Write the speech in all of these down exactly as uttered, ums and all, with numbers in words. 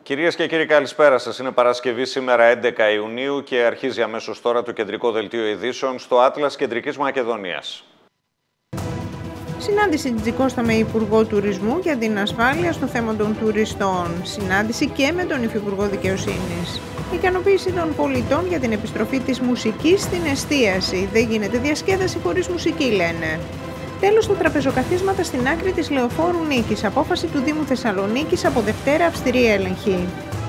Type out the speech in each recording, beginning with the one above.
Κυρίες και κύριοι, καλησπέρα σας. Είναι Παρασκευή σήμερα έντεκα Ιουνίου και αρχίζει αμέσως τώρα το κεντρικό δελτίο ειδήσεων στο Άτλας Κεντρικής Μακεδονίας. Συνάντηση Τζιτζικώστα με Υπουργό Τουρισμού για την ασφάλεια στο θέμα των τουριστών. Συνάντηση και με τον Υφυπουργό Δικαιοσύνης. Ικανοποίηση των πολιτών για την επιστροφή της μουσικής στην εστίαση. Δεν γίνεται διασκέδαση χωρίς μουσική, λένε. Τέλος, τα τραπεζοκαθίσματα στην άκρη της Λεωφόρου Νίκης. Απόφαση του Δήμου Θεσσαλονίκης από Δευτέρα, αυστηρή έλεγχη.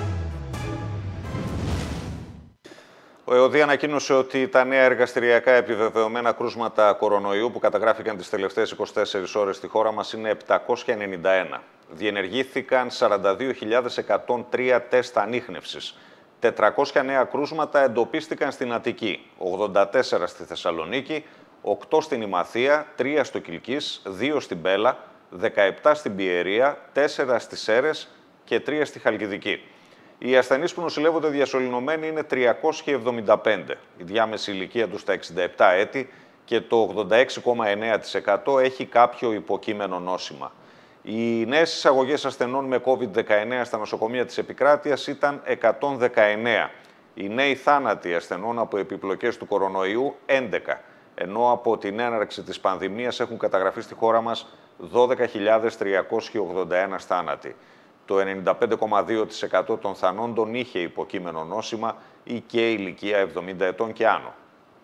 Ο ΕΟΔΗ ανακοίνωσε ότι τα νέα εργαστηριακά επιβεβαιωμένα κρούσματα κορονοϊού που καταγράφηκαν τις τελευταίες είκοσι τέσσερις ώρες στη χώρα μας είναι επτακόσια ενενήντα ένα. Διενεργήθηκαν σαράντα δύο χιλιάδες εκατόν τρία τεστ ανίχνευσης. τετρακόσια νέα κρούσματα εντοπίστηκαν στην Αττική, ογδόντα τέσσερα στη Θεσσαλονίκη, οκτώ στην Ημαθία, τρία στο Κιλκής, δύο στην Πέλα, δεκαεπτά στην Πιερία, τέσσερα στις Σέρρες και τρία στη Χαλκιδική. Οι ασθενείς που νοσηλεύονται διασωληνωμένοι είναι τριακόσιοι εβδομήντα πέντε. Η διάμεση ηλικία τους στα εξήντα επτά έτη και το ογδόντα έξι κόμμα εννέα τοις εκατό έχει κάποιο υποκείμενο νόσημα. Οι νέες εισαγωγές ασθενών με κόβιντ δεκαεννέα στα νοσοκομεία της επικράτειας ήταν εκατόν δεκαεννέα. Οι νέοι θάνατοι ασθενών από επιπλοκές του κορονοϊού έντεκα. Ενώ από την έναρξη της πανδημίας έχουν καταγραφεί στη χώρα μας δώδεκα χιλιάδες τριακόσιοι ογδόντα ένα θάνατοι. Το ενενήντα πέντε κόμμα δύο τοις εκατό των θανόντων είχε υποκείμενο νόσημα ή και ηλικία εβδομήντα ετών και άνω.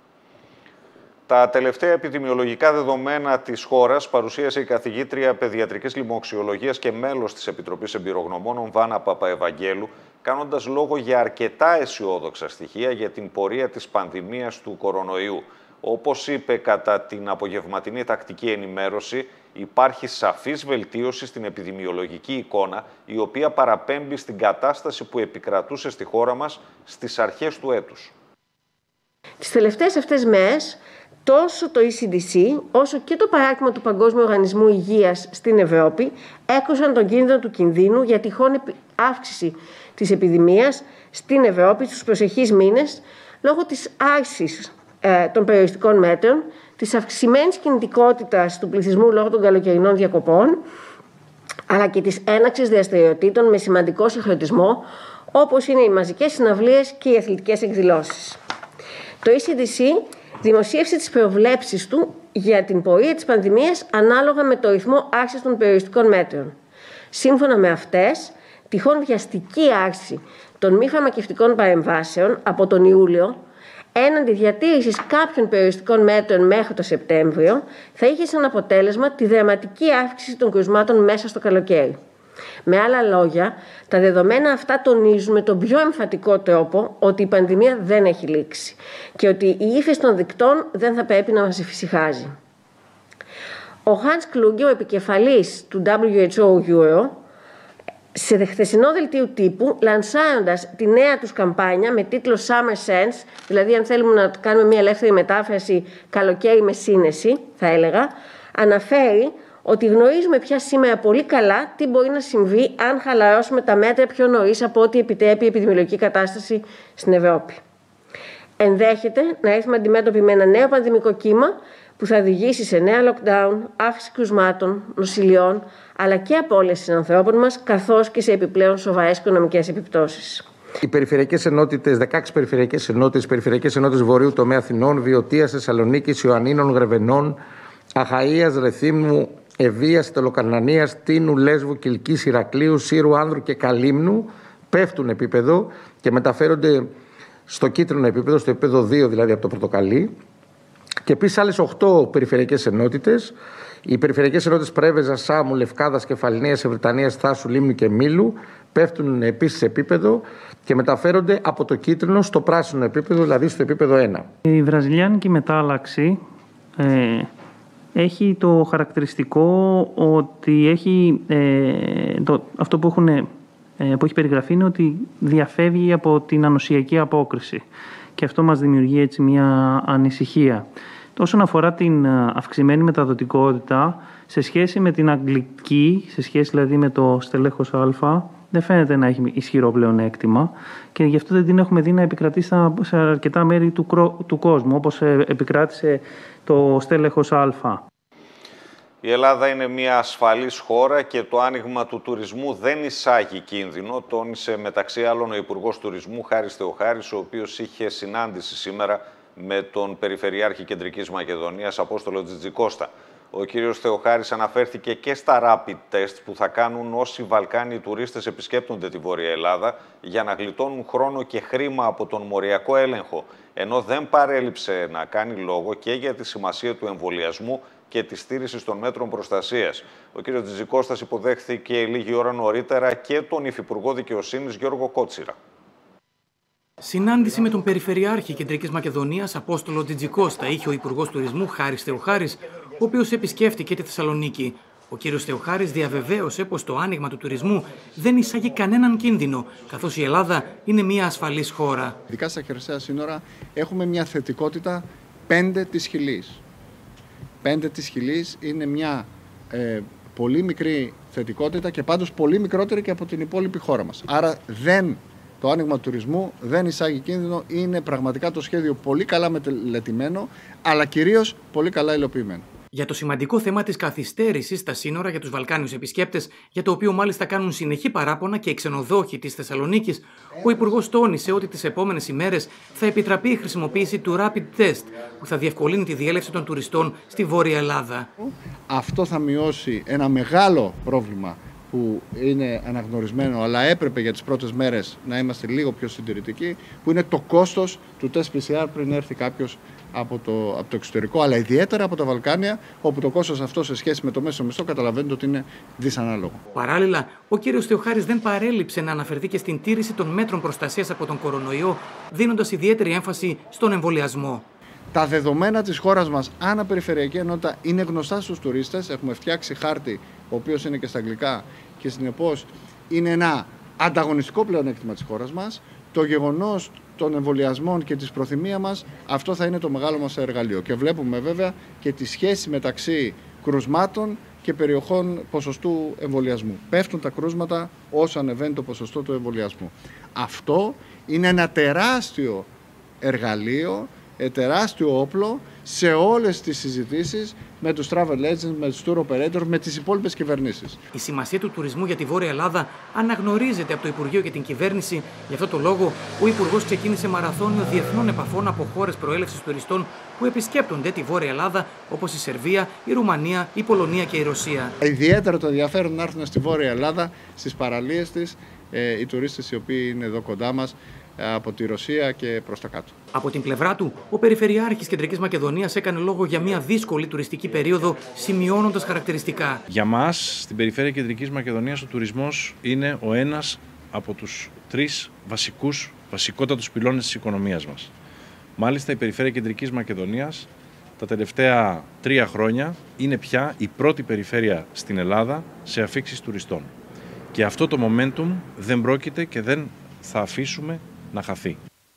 Τα τελευταία επιδημιολογικά δεδομένα της χώρας παρουσίασε η καθηγήτρια παιδιατρικής λοιμοξιολογίας και μέλος της Επιτροπής Εμπειρογνωμόνων Βάνα Παπαευαγγέλου, κάνοντας λόγο για αρκετά αισιόδοξα στοιχεία για την πορεία της πανδημίας του κορονοϊού. Όπως είπε κατά την απογευματινή τακτική ενημέρωση, υπάρχει σαφής βελτίωση στην επιδημιολογική εικόνα, η οποία παραπέμπει στην κατάσταση που επικρατούσε στη χώρα μας στις αρχές του έτους. Τις τελευταίες αυτές μέρες, τόσο το ι σι ντι σι, όσο και το παράρτημα του Παγκόσμιου Οργανισμού Υγείας στην Ευρώπη έκρουσαν τον κίνδυνο του κινδύνου για τυχόν αύξηση της επιδημίας στην Ευρώπη στους προσεχείς μήνες, λόγω της άρσης των περιοριστικών μέτρων, της αυξημένης κινητικότητας του πληθυσμού λόγω των καλοκαιρινών διακοπών, αλλά και της έναρξης δραστηριοτήτων με σημαντικό συγχρονισμό, όπως είναι οι μαζικές συναυλίες και οι αθλητικές εκδηλώσεις. Το ι σι ντι σι δημοσίευσε τις προβλέψεις του για την πορεία της πανδημίας ανάλογα με το ρυθμό άρσης των περιοριστικών μέτρων. Σύμφωνα με αυτές, τυχόν βιαστική άρση των μη φαρμακευτικών παρεμβάσεων από τον Ιούλιο έναντι διατήρησης κάποιων περιοριστικών μέτρων μέχρι το Σεπτέμβριο, θα είχε σαν αποτέλεσμα τη δραματική αύξηση των κρουσμάτων μέσα στο καλοκαίρι. Με άλλα λόγια, τα δεδομένα αυτά τονίζουν με τον πιο εμφατικό τρόπο ότι η πανδημία δεν έχει λήξει και ότι η ύφεση των δικτών δεν θα πρέπει να μας εφησυχάζει. Ο Hans Kluge, ο επικεφαλής του ντάμπλιου έιτς ο Euro, σε χθεσινό δελτίο τύπου, λανσάροντας τη νέα τους καμπάνια με τίτλο Summer Sense, δηλαδή αν θέλουμε να κάνουμε μια ελεύθερη μετάφραση καλοκαίρι με σύνεση, θα έλεγα, αναφέρει ότι γνωρίζουμε πια σήμερα πολύ καλά τι μπορεί να συμβεί αν χαλαρώσουμε τα μέτρα πιο νωρίς από ό,τι επιτρέπει η επιδημιολογική κατάσταση στην Ευρώπη. Ενδέχεται να έρθουμε αντιμέτωποι με ένα νέο πανδημικό κύμα που θα οδηγήσει σε νέα lockdown, αύξηση κρουσμάτων, νοσηλειών, αλλά και απώλειες των ανθρώπων μας, καθώς και σε επιπλέον σοβαρές οικονομικές επιπτώσεις. Οι περιφερειακές ενότητες, δεκαέξι περιφερειακές ενότητες, περιφερειακές ενότητες Βορείου τομέα Αθηνών, Βιωτίας, Θεσσαλονίκης, Ιωαννίνων, Γρεβενών, Αχαΐας, Ρεθύμνου, Ευβοίας, Τελοκαρνανίας, Τίνου, Λέσβου, Κιλκής, Ηρακλείου, Σύρου, Άνδρου και Καλύμνου πέφτουν επίπεδο και μεταφέρονται στο κίτρινο επίπεδο, στο επίπεδο δύο δηλαδή από το πορτοκαλί. Και επίσης άλλες οκτώ περιφερειακές ενότητες, οι περιφερειακές ενότητες Πρέβεζα, Σάμου, Λευκάδας, Κεφαλνίας, Ευρυτανίας, Θάσου, Λίμνου και Μήλου πέφτουν επίσης σε επίπεδο και μεταφέρονται από το κίτρινο στο πράσινο επίπεδο, δηλαδή στο επίπεδο ένα. Η βραζιλιάνικη μετάλλαξη ε, έχει το χαρακτηριστικό ότι έχει, ε, το, αυτό που, έχουν, ε, που έχει περιγραφεί είναι ότι διαφεύγει από την ανοσιακή απόκριση. Και αυτό μας δημιουργεί έτσι μια ανησυχία. Όσον αφορά την αυξημένη μεταδοτικότητα, σε σχέση με την αγγλική, σε σχέση δηλαδή με το στελέχος Α, δεν φαίνεται να έχει ισχυρό πλεονέκτημα και γι' αυτό δεν την έχουμε δει να επικρατήσει σε αρκετά μέρη του, του κόσμου, όπως επικράτησε το στέλεχος Α. Η Ελλάδα είναι μια ασφαλής χώρα και το άνοιγμα του τουρισμού δεν εισάγει κίνδυνο, τόνισε μεταξύ άλλων ο Υπουργός Τουρισμού Χάρης Θεοχάρης, ο οποίος είχε συνάντηση σήμερα με τον Περιφερειάρχη Κεντρικής Μακεδονίας Απόστολο Τζιτζικώστα. Ο κύριος Θεοχάρης αναφέρθηκε και στα rapid test που θα κάνουν όσοι Βαλκάνοι τουρίστες επισκέπτονται τη Βόρεια Ελλάδα για να γλιτώνουν χρόνο και χρήμα από τον μοριακό έλεγχο, ενώ δεν παρέλειψε να κάνει λόγο και για τη σημασία του εμβολιασμού και τη στήριξη των μέτρων προστασίας. Ο κύριος Τζιτζικώστας υποδέχθηκε λίγη ώρα νωρίτερα και τον Υφυπουργό Δικαιοσύνης Γιώργο Κότσιρα. Συνάντηση με τον Περιφερειάρχη Κεντρικής Μακεδονίας Απόστολο Τζιτζικώστα είχε ο Υπουργός Τουρισμού Χάρης Θεοχάρης, ο οποίος επισκέφτηκε τη Θεσσαλονίκη. Ο κύριος Θεοχάρης διαβεβαίωσε πως το άνοιγμα του τουρισμού δεν εισάγει κανέναν κίνδυνο, καθώς η Ελλάδα είναι μια ασφαλής χώρα. Ειδικά στα χερσαία σύνορα έχουμε μια θετικότητα πέντε της χιλής. πέντε της χιλής είναι μια ε, πολύ μικρή θετικότητα και πάντως πολύ μικρότερη και από την υπόλοιπη χώρα μας. Άρα δεν, το άνοιγμα του τουρισμού δεν εισάγει κίνδυνο, είναι πραγματικά το σχέδιο πολύ καλά μελετημένο, αλλά κυρίως πολύ καλά υλοποιημένο. Για το σημαντικό θέμα της καθυστέρησης στα σύνορα για τους Βαλκάνιους επισκέπτες, για το οποίο μάλιστα κάνουν συνεχή παράπονα και οι ξενοδόχοι της Θεσσαλονίκης, ο Υπουργός τόνισε ότι τις επόμενες ημέρες θα επιτραπεί η χρησιμοποίηση του rapid test, που θα διευκολύνει τη διέλευση των τουριστών στη Βόρεια Ελλάδα. Αυτό θα μειώσει ένα μεγάλο πρόβλημα που είναι αναγνωρισμένο, αλλά έπρεπε για τις πρώτες μέρες να είμαστε λίγο πιο συντηρητικοί, που είναι το κόστος του τεστ πι σι αρ πριν έρθει κάποιος από το, από το εξωτερικό, αλλά ιδιαίτερα από τα Βαλκάνια, όπου το κόστος αυτό σε σχέση με το μέσο μισθό καταλαβαίνετε ότι είναι δυσανάλογο. Παράλληλα, ο κύριος Θεοχάρης δεν παρέλειψε να αναφερθεί και στην τήρηση των μέτρων προστασίας από τον κορονοϊό, δίνοντας ιδιαίτερη έμφαση στον εμβολιασμό. Τα δεδομένα της χώρας μας, αναπεριφερειακή ενότητα, είναι γνωστά στους τουρίστες. Έχουμε φτιάξει χάρτη, ο οποίος είναι και στα αγγλικά και συνεπώς είναι ένα ανταγωνιστικό πλεονέκτημα της χώρας μας. Το γεγονός των εμβολιασμών και της προθυμία μας, αυτό θα είναι το μεγάλο μας εργαλείο. Και βλέπουμε βέβαια και τη σχέση μεταξύ κρουσμάτων και περιοχών ποσοστού εμβολιασμού. Πέφτουν τα κρούσματα όσο ανεβαίνει το ποσοστό του εμβολιασμού. Αυτό είναι ένα τεράστιο εργαλείο, τεράστιο όπλο σε όλες τις συζητήσεις με τους travel agents, με τους tour operators, με τις υπόλοιπες κυβερνήσεις. Η σημασία του τουρισμού για τη Βόρεια Ελλάδα αναγνωρίζεται από το Υπουργείο και την κυβέρνηση. Γι' αυτό το λόγο, ο Υπουργός ξεκίνησε μαραθώνιο διεθνών επαφών από χώρες προέλευσης τουριστών που επισκέπτονται τη Βόρεια Ελλάδα, όπως η Σερβία, η Ρουμανία, η Πολωνία και η Ρωσία. Ιδιαίτερα το ενδιαφέρον να έρθουν στη Βόρεια Ελλάδα, στις παραλίες της, ε, οι τουρίστες οι οποίοι είναι εδώ κοντά μας, από τη Ρωσία και προς τα κάτω. Από την πλευρά του, ο Περιφερειάρχης Κεντρικής Μακεδονίας έκανε λόγο για μια δύσκολη τουριστική περίοδο, σημειώνοντας χαρακτηριστικά. Για μας, στην Περιφέρεια Κεντρικής Μακεδονίας, ο τουρισμός είναι ο ένας από τους τρεις βασικούς, βασικότατους πυλώνες της οικονομίας μας. Μάλιστα, η Περιφέρεια Κεντρικής Μακεδονίας τα τελευταία τρία χρόνια είναι πια η πρώτη περιφέρεια στην Ελλάδα σε αφίξεις τουριστών. Και αυτό το momentum δεν πρόκειται και δεν θα αφήσουμε να χαθεί.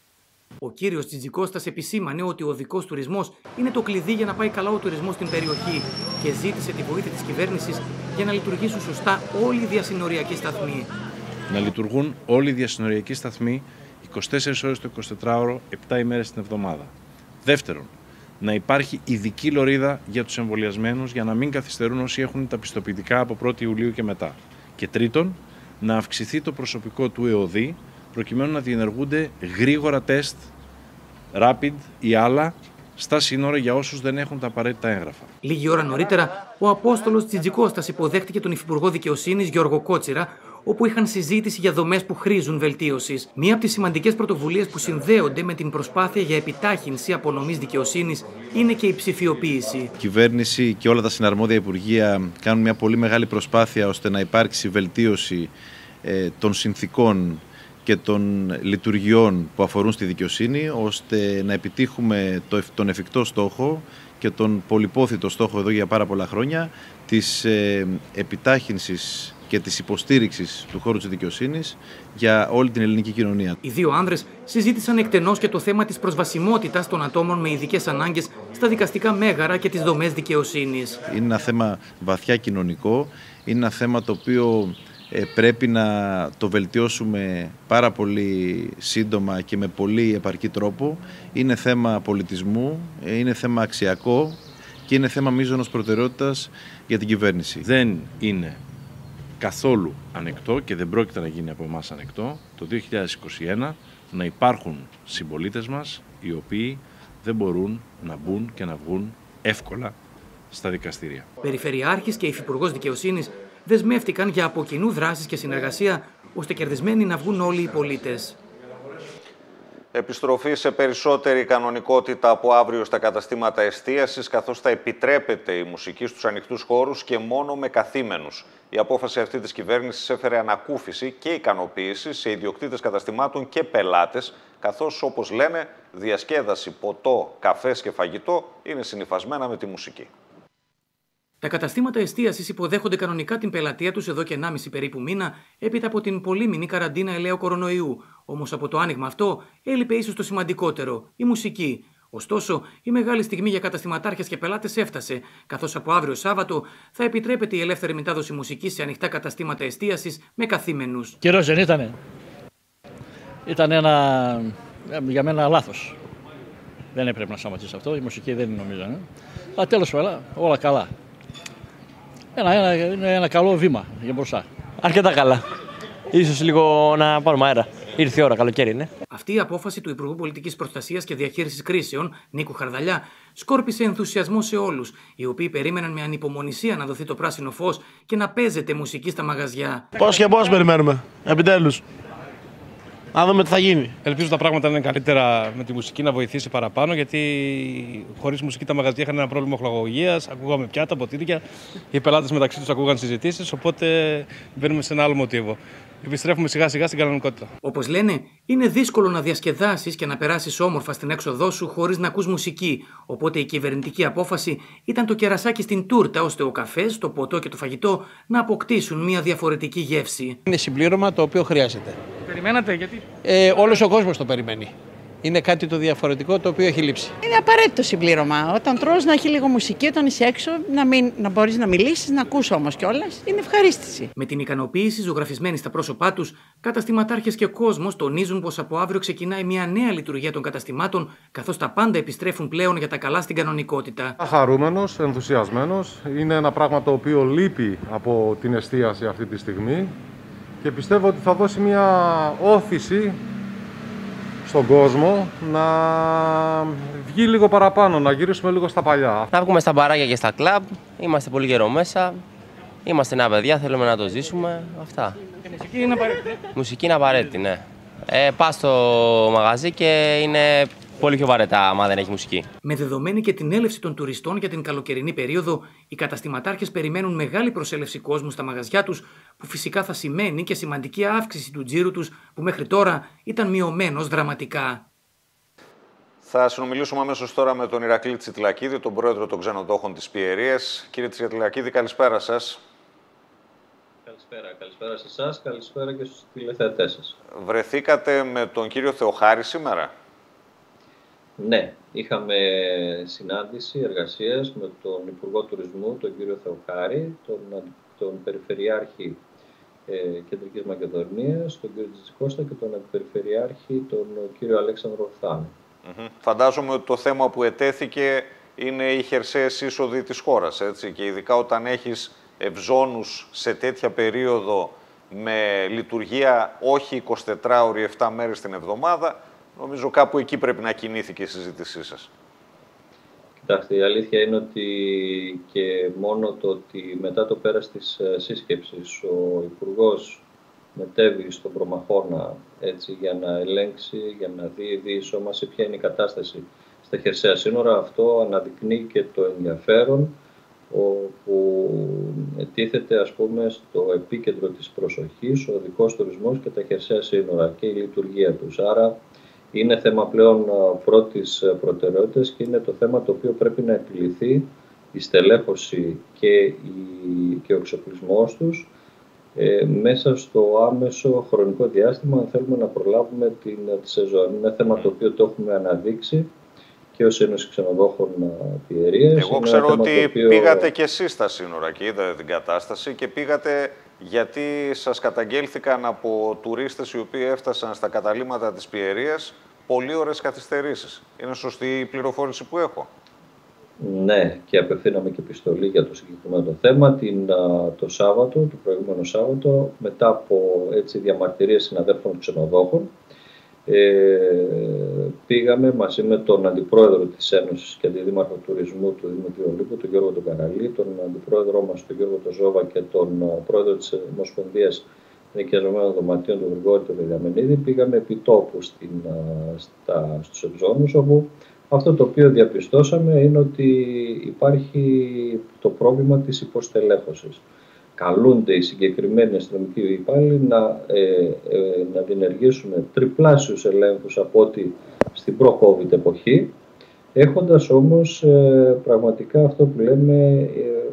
Ο κύριος Τζιτζικώστας επισήμανε ότι ο οδικός τουρισμός είναι το κλειδί για να πάει καλά ο τουρισμός στην περιοχή και ζήτησε τη βοήθεια της κυβέρνησης για να λειτουργήσουν σωστά όλοι οι διασυνοριακοί σταθμοί. Να λειτουργούν όλοι οι διασυνοριακοί σταθμοί είκοσι τέσσερις ώρες το εικοσιτετράωρο, επτά ημέρες την εβδομάδα. Δεύτερον, να υπάρχει ειδική λωρίδα για τους εμβολιασμένους για να μην καθυστερούν όσοι έχουν τα πιστοποιητικά από πρώτη Ιουλίου και μετά. Και τρίτον, να αυξηθεί το προσωπικό του ΕΟΔΗ προκειμένου να διενεργούνται γρήγορα τεστ, rapid ή άλλα, στα σύνορα για όσους δεν έχουν τα απαραίτητα έγγραφα. Λίγη ώρα νωρίτερα, ο Απόστολος Τζιτζικώστας υποδέχτηκε τον Υφυπουργό Δικαιοσύνης Γιώργο Κότσιρα, όπου είχαν συζήτηση για δομές που χρήζουν βελτίωσης. Μία από τις σημαντικές πρωτοβουλίες που συνδέονται με την προσπάθεια για επιτάχυνση απονομής δικαιοσύνης είναι και η ψηφιοποίηση. Η κυβέρνηση και όλα τα συναρμόδια υπουργεία κάνουν μια πολύ μεγάλη προσπάθεια ώστε να υπάρξει βελτίωση ε, των συνθήκων και των λειτουργιών που αφορούν στη δικαιοσύνη, ώστε να επιτύχουμε το, τον εφικτό στόχο και τον πολυπόθητο στόχο εδώ για πάρα πολλά χρόνια της ε, επιτάχυνσης και της υποστήριξης του χώρου της δικαιοσύνης για όλη την ελληνική κοινωνία. Οι δύο άνδρες συζήτησαν εκτενώς και το θέμα της προσβασιμότητας των ατόμων με ειδικές ανάγκες στα δικαστικά μέγαρα και τις δομές δικαιοσύνης. Είναι ένα θέμα βαθιά κοινωνικό, είναι ένα θέμα το οποίο ε, πρέπει να το βελτιώσουμε πάρα πολύ σύντομα και με πολύ επαρκή τρόπο. Είναι θέμα πολιτισμού, είναι θέμα αξιακό και είναι θέμα μείζωνος προτεραιότητας για την κυβέρνηση. Δεν είναι καθόλου ανεκτό και δεν πρόκειται να γίνει από εμάς ανεκτό το δύο χιλιάδες είκοσι ένα να υπάρχουν συμπολίτες μας οι οποίοι δεν μπορούν να μπουν και να βγουν εύκολα στα δικαστήρια. Περιφερειάρχης και Υφυπουργός Δικαιοσύνης δεσμεύτηκαν για από κοινού δράσεις και συνεργασία, ώστε κερδισμένοι να βγουν όλοι οι πολίτες. Επιστροφή σε περισσότερη κανονικότητα από αύριο στα καταστήματα εστίασης, καθώς θα επιτρέπεται η μουσική στους ανοιχτούς χώρους και μόνο με καθήμενους. Η απόφαση αυτή της κυβέρνησης έφερε ανακούφιση και ικανοποίηση σε ιδιοκτήτες καταστημάτων και πελάτες, καθώς, όπως λένε, διασκέδαση, ποτό, καφές και φαγητό είναι συνυφασμένα με τη μουσική. Τα καταστήματα εστίασης υποδέχονται κανονικά την πελατεία τους εδώ και ενάμιση περίπου μήνα, έπειτα από την πολύμηνη καραντίνα ελαίου κορονοϊού. Όμως από το άνοιγμα αυτό έλειπε ίσως το σημαντικότερο, η μουσική. Ωστόσο, η μεγάλη στιγμή για καταστηματάρχες και πελάτες έφτασε, καθώς από αύριο Σάββατο θα επιτρέπεται η ελεύθερη μετάδοση μουσικής σε ανοιχτά καταστήματα εστίασης με καθήμενους. Καιρός δεν ήτανε. Ήταν ένα, για μένα, λάθος. Δεν έπρεπε να σταματήσει αυτό, η μουσική δεν είναι, νομίζω. Ε. Αλλά τέλος πάντων, όλα καλά. Ένα, ένα, είναι ένα καλό βήμα για μπροστά. Αρκετά καλά. Ίσως λίγο να πάρουμε αέρα. Ήρθε η ώρα, καλοκαίρι είναι. Αυτή η απόφαση του Υπουργού Πολιτικής Προστασίας και Διαχείρισης Κρίσεων, Νίκου Χαρδαλιά, σκόρπισε ενθουσιασμό σε όλους, οι οποίοι περίμεναν με ανυπομονησία να δοθεί το πράσινο φως και να παίζεται μουσική στα μαγαζιά. Πώς και πώς περιμένουμε, επιτέλους. Να δούμε τι θα γίνει. Ελπίζω τα πράγματα να είναι καλύτερα με τη μουσική, να βοηθήσει παραπάνω, γιατί χωρίς μουσική τα μαγαζιά είχαν ένα πρόβλημα οχλαγωγίας, ακούγαμε πιάτα, ποτήρια, οι πελάτες μεταξύ τους ακούγαν συζητήσεις, οπότε μπαίνουμε σε ένα άλλο μοτίβο. Επιστρέφουμε σιγά σιγά στην κανονικότητα. Όπως λένε, είναι δύσκολο να διασκεδάσεις και να περάσεις όμορφα στην έξοδό σου χωρίς να ακούς μουσική. Οπότε η κυβερνητική απόφαση ήταν το κερασάκι στην τούρτα, ώστε ο καφές, το ποτό και το φαγητό να αποκτήσουν μια διαφορετική γεύση. Είναι συμπλήρωμα το οποίο χρειάζεται. Περιμένατε, γιατί? Ε, όλος ο κόσμος το περιμένει. Είναι κάτι το διαφορετικό το οποίο έχει λείψει. Είναι απαραίτητο συμπλήρωμα. Όταν τρως να έχει λίγο μουσική, όταν είσαι έξω, να, μην, να μπορείς να μιλήσεις, να ακούς όμως κιόλας. Είναι ευχαρίστηση. Με την ικανοποίηση ζωγραφισμένη στα πρόσωπά τους, καταστηματάρχες και κόσμος τονίζουν πως από αύριο ξεκινάει μια νέα λειτουργία των καταστημάτων, καθώς τα πάντα επιστρέφουν πλέον για τα καλά στην κανονικότητα. Χαρούμενος, ενθουσιασμένος. Είναι ένα πράγμα το οποίο λείπει από την εστίαση αυτή τη στιγμή και πιστεύω ότι θα δώσει μια όθηση στον κόσμο να βγει λίγο παραπάνω, να γυρίσουμε λίγο στα παλιά. Να βγούμε στα μπαράκια και στα κλαμπ, είμαστε πολύ καιρό μέσα, είμαστε νέα παιδιά, θέλουμε να το ζήσουμε, αυτά. Η μουσική είναι απαραίτητη. Μουσική είναι απαραίτητη, ναι. Ε, πας στο μαγαζί και είναι πολύ πιο βαρετά άμα δεν έχει μουσική. Με δεδομένη και την έλευση των τουριστών για την καλοκαιρινή περίοδο, οι καταστηματάρχες περιμένουν μεγάλη προσέλευση κόσμου στα μαγαζιά τους, που φυσικά θα σημαίνει και σημαντική αύξηση του τζίρου τους, που μέχρι τώρα ήταν μειωμένος δραματικά. Θα συνομιλήσουμε αμέσως τώρα με τον Ηρακλή Τσιτλακίδη, τον πρόεδρο των ξενοδόχων της Πιερίας. Κύριε Τσιτλακίδη, καλησπέρα σας. Καλησπέρα, καλησπέρα σε εσάς, καλησπέρα και στους τηλεθεατές σας. Βρεθήκατε με τον κύριο Θεοχάρη σήμερα? Ναι, είχαμε συνάντηση εργασίας με τον Υπουργό Τουρισμού, τον κύριο Θεοχάρη, τον, τον Περιφερειάρχη ε, Κεντρικής Μακεδονίας, τον κύριο Τζιτζικώστα και τον Αντιπεριφερειάρχη, τον κύριο Αλέξανδρο Φθάνη. Mm-hmm. Φαντάζομαι ότι το θέμα που ετέθηκε είναι οι χερσαίες είσοδοι της χώρας, έτσι, και ειδικά όταν έχεις ευζώνους σε τέτοια περίοδο με λειτουργία όχι εικοσιτετράωρη, επτά μέρες την εβδομάδα, νομίζω κάπου εκεί πρέπει να κινήθηκε η συζήτησή σας. Κοιτάξτε, η αλήθεια είναι ότι και μόνο το ότι μετά το πέρας της σύσκεψης ο Υπουργός μετέβη στον Προμαχώνα, έτσι, για να ελέγξει, για να δει, δει ισόμαση ποια είναι η κατάσταση στα χερσαία σύνορα, αυτό αναδεικνύει και το ενδιαφέρον όπου τίθεται, ας πούμε, στο επίκεντρο της προσοχής ο οδικός τουρισμός και τα χερσαία σύνορα και η λειτουργία τους. Άρα είναι θέμα πλέον πρώτης προτεραιότητας και είναι το θέμα το οποίο πρέπει να επιληθεί, η στελέχωση και, η, και ο εξοπλισμός τους ε, μέσα στο άμεσο χρονικό διάστημα, αν θέλουμε να προλάβουμε την, τη σεζόν. Είναι θέμα το οποίο το έχουμε αναδείξει και ως Ένωση Ξενοδόχων Πιερίας. Εγώ ξέρω ότι οποίο... πήγατε και εσείς στα σύνορα και είδατε την κατάσταση και πήγατε γιατί σας καταγγέλθηκαν από τουρίστες οι οποίοι έφτασαν στα καταλύματα της Πιερίας πολύ ώρες καθυστερήσεις. Είναι σωστή η πληροφόρηση που έχω? Ναι, και απευθύναμε και επιστολή για το συγκεκριμένο θέμα την, το Σάββατο, το προηγούμενο Σάββατο, μετά από έτσι, διαμαρτυρίες συναδέλφων ξενοδόχων. Ε, πήγαμε μαζί με τον Αντιπρόεδρο της Ένωσης και Αντιδήμαρχο Τουρισμού του Δήμου Ολύμπου, τον Γιώργο τον Καραλή, τον Αντιπρόεδρό μας, τον Γιώργο τον Ζόβα και τον Πρόεδρο της Ομοσπονδίας Νοικιαζομένων Δωματίων, τον Γρηγόρη τον Βελιαμενίδη. Πήγαμε επί τόπου στην, στα, στους Ευζώνους, όπου αυτό το οποίο διαπιστώσαμε είναι ότι υπάρχει το πρόβλημα της υποστελέχωσης. Καλούνται οι συγκεκριμένοι αστυνομικοί υπάλληλοι να, ε, ε, να διενεργήσουν τριπλάσιους ελέγχους από ό,τι στην προ-COVID εποχή, έχοντας όμως ε, πραγματικά αυτό που λέμε ε,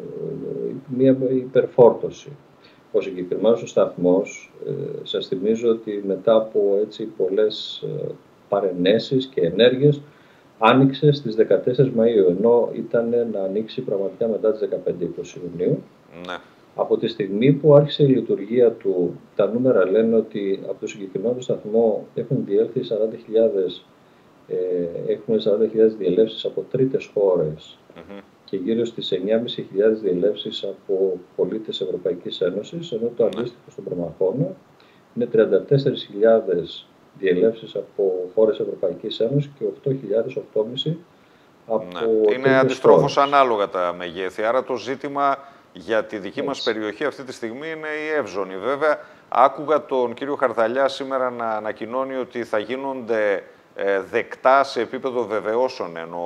μια υπερφόρτωση. Ο συγκεκριμένος ο σταθμός, ε, σας θυμίζω ότι μετά από έτσι πολλές ε, παρενέσεις και ενέργειες, άνοιξε στις δεκατέσσερις Μαΐου, ενώ ήταν να ανοίξει πραγματικά μετά τις δεκαπέντε είκοσι Ιουνίου. Ναι. Από τη στιγμή που άρχισε η λειτουργία του, τα νούμερα λένε ότι από το συγκεκριμένο σταθμό έχουν διέλθει σαράντα χιλιάδες, ε, έχουμε σαράντα χιλιάδες διελεύσεις από τρίτες χώρες mm-hmm. και γύρω στις εννιά χιλιάδες πεντακόσιες διελεύσεις από πολίτες Ευρωπαϊκής Ένωσης, ενώ το αντίστοιχο mm-hmm. στον Προμαχώνα είναι τριάντα τέσσερις χιλιάδες διελεύσεις από χώρες Ευρωπαϊκής Ένωσης και οκτώ χιλιάδες οκτώ κόμμα πέντε από ναι. Είναι αντιστρόφως ανάλογα τα μεγέθη, άρα το ζήτημα για τη δική μας περιοχή αυτή τη στιγμή είναι η Εύζωνη. Βέβαια, άκουγα τον κύριο Χαρδαλιά σήμερα να ανακοινώνει ότι θα γίνονται ε, δεκτά σε επίπεδο βεβαιώσεων, ενώ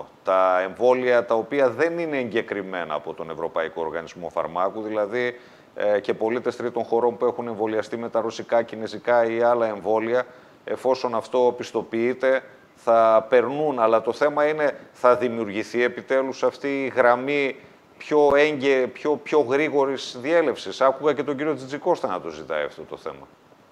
τα εμβόλια τα οποία δεν είναι εγκεκριμένα από τον Ευρωπαϊκό Οργανισμό Φαρμάκου, δηλαδή ε, και πολίτες τρίτων χωρών που έχουν εμβολιαστεί με τα ρωσικά, κινέζικα ή άλλα εμβόλια, εφόσον αυτό πιστοποιείται, θα περνούν. Αλλά το θέμα είναι, θα δημιουργηθεί επιτέλους αυτή η γραμμή πιο έγκαι, πιο, πιο γρήγορης διέλευσης. Άκουγα και τον κύριο Τζιτζικώστα να το ζητάει αυτό το θέμα.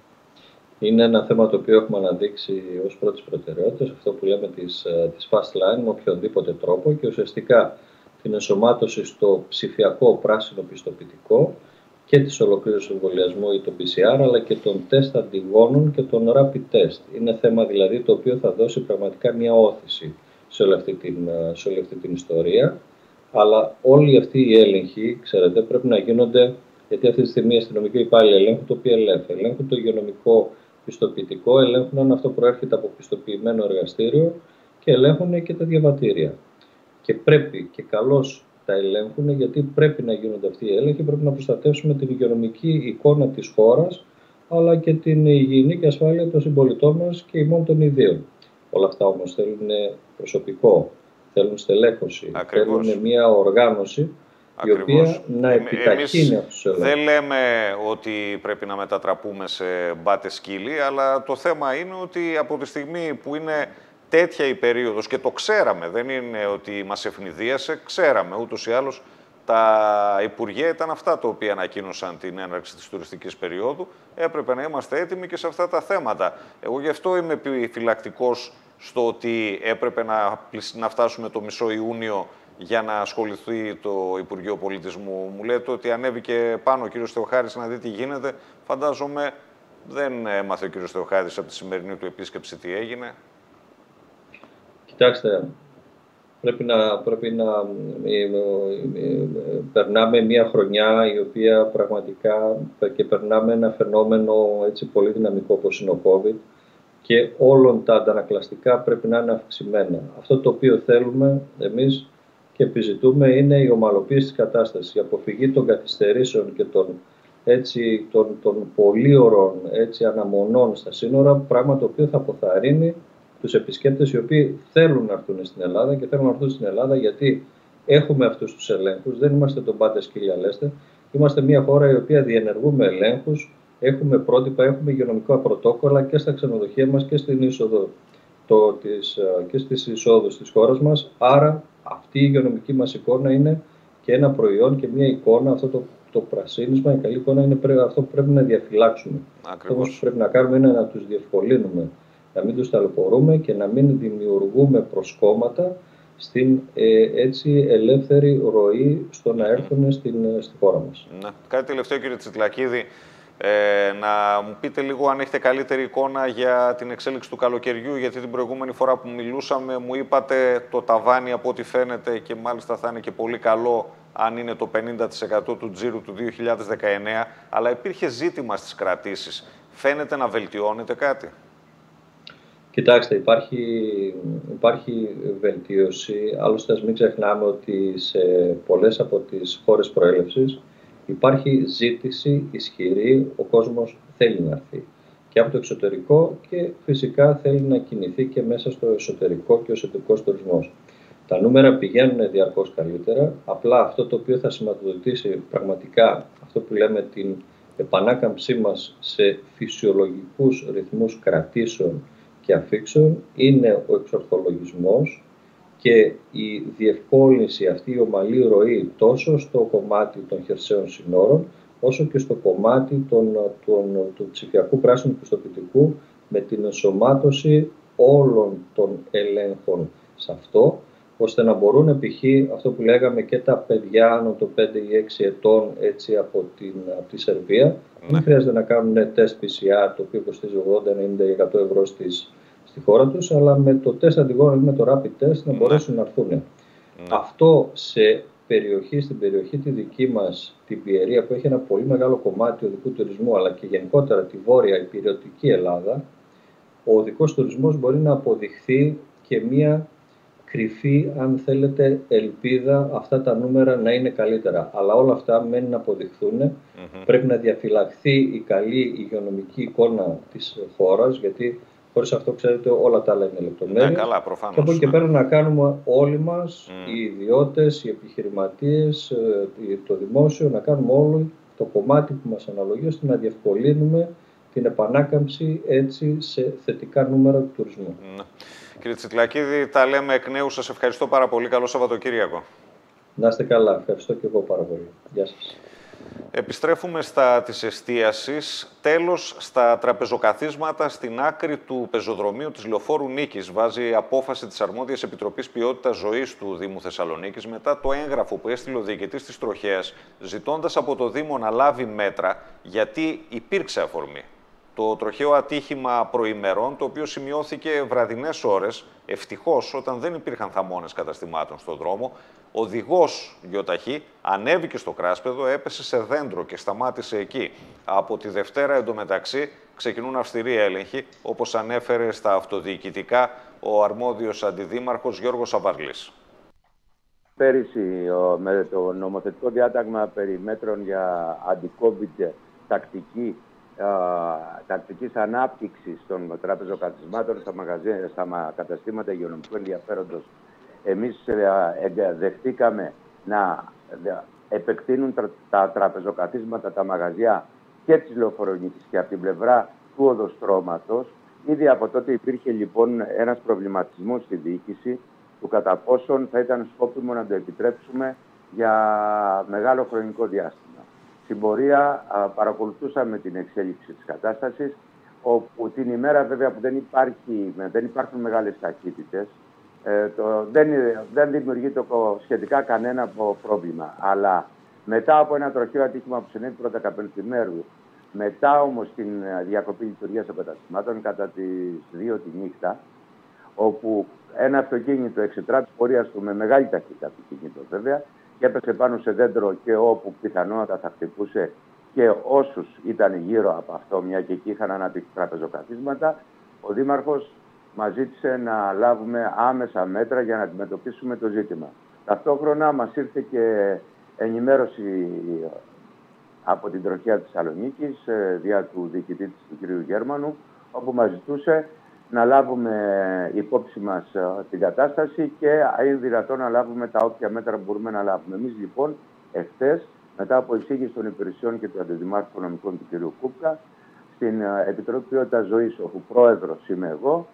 Είναι ένα θέμα το οποίο έχουμε αναδείξει ως πρώτης προτεραιότητας, αυτό που λέμε της, της fast line, με οποιονδήποτε τρόπο, και ουσιαστικά την ενσωμάτωση στο ψηφιακό πράσινο πιστοποιητικό και της ολοκλήρωσης του εμβολιασμού ή το πι σι αρ, αλλά και των τεστ αντιγόνων και των rapid test. Είναι θέμα δηλαδή το οποίο θα δώσει πραγματικά μια όθηση σε όλη αυτή την, σε όλη αυτή την ιστορία. Αλλά όλοι αυτοί οι έλεγχοι, ξέρετε, πρέπει να γίνονται, γιατί αυτή τη στιγμή οι αστυνομικοί υπάλληλοι ελέγχουν το πι ελ εφ, ελέγχουν το υγειονομικό πιστοποιητικό, ελέγχουν αν αυτό προέρχεται από πιστοποιημένο εργαστήριο και ελέγχουν και τα διαβατήρια. Και πρέπει και καλώς τα ελέγχουν, γιατί πρέπει να γίνονται αυτοί οι έλεγχοι, πρέπει να προστατεύσουμε την υγειονομική εικόνα της χώρας, αλλά και την υγιεινή και ασφάλεια των συμπολιτών μας και ημών των ιδίων. Όλα αυτά όμως θέλουν προσωπικό. Θέλουν στελέχωση, Ακριβώς. θέλουν μια οργάνωση Ακριβώς. η οποία να επιταχύνει αυτούς τους ελέγχους. Δεν λέμε ότι πρέπει να μετατραπούμε σε μπάτες σκύλοι, αλλά το θέμα είναι ότι από τη στιγμή που είναι τέτοια η περίοδος, και το ξέραμε, δεν είναι ότι μας ευνηδίασε, ξέραμε ούτως ή άλλως, τα Υπουργεία ήταν αυτά τα οποία ανακοίνωσαν την έναρξη της τουριστικής περίοδου, έπρεπε να είμαστε έτοιμοι και σε αυτά τα θέματα. Εγώ γι' αυτό είμαι επιφυλακτικός στο ότι έπρεπε να, να φτάσουμε το μισό Ιούνιο για να ασχοληθεί το Υπουργείο Πολιτισμού. Μου λέτε ότι ανέβηκε πάνω ο κύριος Θεοχάρης να δει τι γίνεται. Φαντάζομαι δεν έμαθε ο κύριος Θεοχάρης από τη σημερινή του επίσκεψη τι έγινε. Κοιτάξτε, πρέπει να, πρέπει να ε, ε, ε, περνάμε μια χρονιά η οποία πραγματικά και περνάμε ένα φαινόμενο έτσι πολύ δυναμικό όπως είναι ο COVID, και όλων τα αντανακλαστικά πρέπει να είναι αυξημένα. Αυτό το οποίο θέλουμε εμείς και επιζητούμε είναι η ομαλοποίηση της κατάστασης, η αποφυγή των καθυστερήσεων και των, έτσι, των, των πολύωρων έτσι, αναμονών στα σύνορα, πράγμα το οποίο θα αποθαρρύνει τους επισκέπτες οι οποίοι θέλουν να έρθουν στην Ελλάδα, και θέλουν να έρθουν στην Ελλάδα γιατί έχουμε αυτούς τους ελέγχους, δεν είμαστε τον πάντα σκύλια λέστε, είμαστε μια χώρα η οποία διενεργούμε ελέγχους, έχουμε πρότυπα, έχουμε υγειονομικά πρωτόκολλα και στα ξενοδοχεία μας και στην είσοδο το, της, και στις εισόδους της χώρας μας. Άρα αυτή η υγειονομική μας εικόνα είναι και ένα προϊόν και μια εικόνα, αυτό το, το πρασίνισμα, η καλή εικόνα είναι πρέ, αυτό που πρέπει να διαφυλάξουμε. Αυτό που πρέπει να κάνουμε είναι να τους διευκολύνουμε, να μην τους ταλαιπωρούμε και να μην δημιουργούμε προσκόμματα στην ε, έτσι ελεύθερη ροή στο να έρθουν στην, στη χώρα μας. Ναι. Κάτι τελευταίο, κύριε Τσιτλακίδη. Ε, να μου πείτε λίγο αν έχετε καλύτερη εικόνα για την εξέλιξη του καλοκαιριού, γιατί την προηγούμενη φορά που μιλούσαμε μου είπατε το ταβάνι από ό,τι φαίνεται και μάλιστα θα είναι και πολύ καλό αν είναι το πενήντα τοις εκατό του τζίρου του δύο χιλιάδες δεκαεννέα, αλλά υπήρχε ζήτημα στις κρατήσεις. Φαίνεται να βελτιώνεται κάτι? Κοιτάξτε, υπάρχει, υπάρχει βελτίωση. Άλλωστε, ας μην ξεχνάμε ότι σε πολλές από τις χώρες προέλευσης υπάρχει ζήτηση ισχυρή, ο κόσμος θέλει να έρθει και από το εξωτερικό και φυσικά θέλει να κινηθεί και μέσα στο εσωτερικό και ο εσωτερικός τουρισμός. Τα νούμερα πηγαίνουν διαρκώς καλύτερα, απλά αυτό το οποίο θα σηματοδοτήσει πραγματικά αυτό που λέμε την επανάκαμψή μας σε φυσιολογικούς ρυθμούς κρατήσεων και αφήξεων είναι ο εξορθολογισμός και η διευκόλυνση αυτή, η ομαλή ροή τόσο στο κομμάτι των χερσαίων συνόρων όσο και στο κομμάτι των, των, του ψηφιακού πράσινου πιστοποιητικού με την ενσωμάτωση όλων των ελέγχων σε αυτό, ώστε να μπορούν π.χ. αυτό που λέγαμε και τα παιδιά άνω των πέντε ή έξι ετών έτσι, από, την, από τη Σερβία, ναι. Δεν χρειάζεται να κάνουν τεστ πι σι αρ το οποίο κοστίζει ογδόντα με ενενήντα εκατό ευρώ στις, στη χώρα τους, αλλά με το τεστ αντιγόνων ή με το rapid test να ναι. μπορέσουν να έρθουν. Ναι. Αυτό σε περιοχή, στην περιοχή τη δική μας, την Πιερία, που έχει ένα πολύ μεγάλο κομμάτι οδικού τουρισμού, αλλά και γενικότερα τη βόρεια υπηρετική Ελλάδα, ο οδικός τουρισμός μπορεί να αποδειχθεί και μία κρυφή, αν θέλετε, ελπίδα αυτά τα νούμερα να είναι καλύτερα. Αλλά όλα αυτά μένουν να αποδειχθούν. Mm-hmm. Πρέπει να διαφυλαχθεί η καλή υγειονομική εικόνα της χώρας, γιατί χωρίς αυτό, ξέρετε, όλα τα άλλα είναι λεπτομέρειες. Ναι, καλά, προφανώς. Και από εκεί και ναι. πέρα να κάνουμε όλοι μας, mm. οι ιδιώτες, οι επιχειρηματίες, το δημόσιο, να κάνουμε όλοι το κομμάτι που μας αναλογεί, ώστε να διευκολύνουμε την επανάκαμψη έτσι σε θετικά νούμερα του τουρισμού. Mm. Κύριε Τσιτλακίδη, τα λέμε εκ νέου. Σας ευχαριστώ πάρα πολύ. Καλό Σαββατοκύριακο. Να είστε καλά. Ευχαριστώ και εγώ πάρα πολύ. Γεια σας. Επιστρέφουμε στα της εστίασης. Τέλος, στα τραπεζοκαθίσματα στην άκρη του πεζοδρομίου της Λεωφόρου Νίκης βάζει απόφαση της Αρμόδιας Επιτροπής Ποιότητας Ζωής του Δήμου Θεσσαλονίκης μετά το έγγραφο που έστειλε ο διοικητής της Τροχέας, ζητώντας από το Δήμο να λάβει μέτρα γιατί υπήρξε αφορμή. Το τροχαίο ατύχημα προημερών, το οποίο σημειώθηκε βραδινές ώρες, ευτυχώς όταν δεν υπήρχαν θαμώνες καταστημάτων στον δρόμο, ο οδηγός γιοταχή ανέβηκε στο κράσπεδο, έπεσε σε δέντρο και σταμάτησε εκεί. Από τη Δευτέρα εντωμεταξύ ξεκινούν αυστηροί έλεγχοι, όπως ανέφερε στα αυτοδιοικητικά ο αρμόδιος αντιδήμαρχος Γιώργος Σαβαρλής. Πέρυσι με το νομοθετικό διάταγμα περί μέτρων για αντι-COVID τακτική τακτικής ανάπτυξης των τραπεζοκαθισμάτων στα, μαγαζί, στα καταστήματα υγειονομικού ενδιαφέροντος, εμείς δεχτήκαμε να επεκτείνουν τα τραπεζοκαθίσματα, τα μαγαζιά και της Λεωφορονίκης και από την πλευρά του οδοστρώματος. Ήδη από τότε υπήρχε λοιπόν ένας προβληματισμός στη διοίκηση του κατά πόσον θα ήταν σκόπιμο να το επιτρέψουμε για μεγάλο χρονικό διάστημα. Στην πορεία παρακολουθούσαμε την εξέλιξη της κατάστασης, όπου την ημέρα βέβαια που δεν, υπάρχει, δεν υπάρχουν μεγάλες ταχύτητες, ε, το, δεν, δεν δημιουργεί το σχετικά κανένα πρόβλημα. Αλλά μετά από ένα τροχαίο ατύχημα που συνέβη πρώτα Καπενθημέρου, μετά όμως την διακοπή λειτουργίας των καταστημάτων κατά τις δύο τη νύχτα, όπου ένα αυτοκίνητο εξετράπησε πορείας του με μεγάλη ταχύτητα αυτοκίνητο βέβαια, και έπεσε πάνω σε δέντρο και όπου πιθανότατα θα χτυπούσε και όσους ήταν γύρω από αυτό, μια και εκεί είχαν αναπτύξει τραπεζοκαθίσματα, ο Δήμαρχος μας ζήτησε να λάβουμε άμεσα μέτρα για να αντιμετωπίσουμε το ζήτημα. Ταυτόχρονα μας ήρθε και ενημέρωση από την Τροχέα της Θεσσαλονίκης, δια του διοικητή της, του κ. Γέρμανου, όπου μας ζητούσε να λάβουμε υπόψη μας την κατάσταση και είναι δυνατόν να λάβουμε τα όποια μέτρα που μπορούμε να λάβουμε. Εμείς λοιπόν εχθές, μετά από εισήγηση των υπηρεσιών και του Αντιδημάρχου Οικονομικών του κ. Κούπκα, στην Επιτροπή Ποιότητας Ζωής, όπου πρόεδρος είμαι εγώ,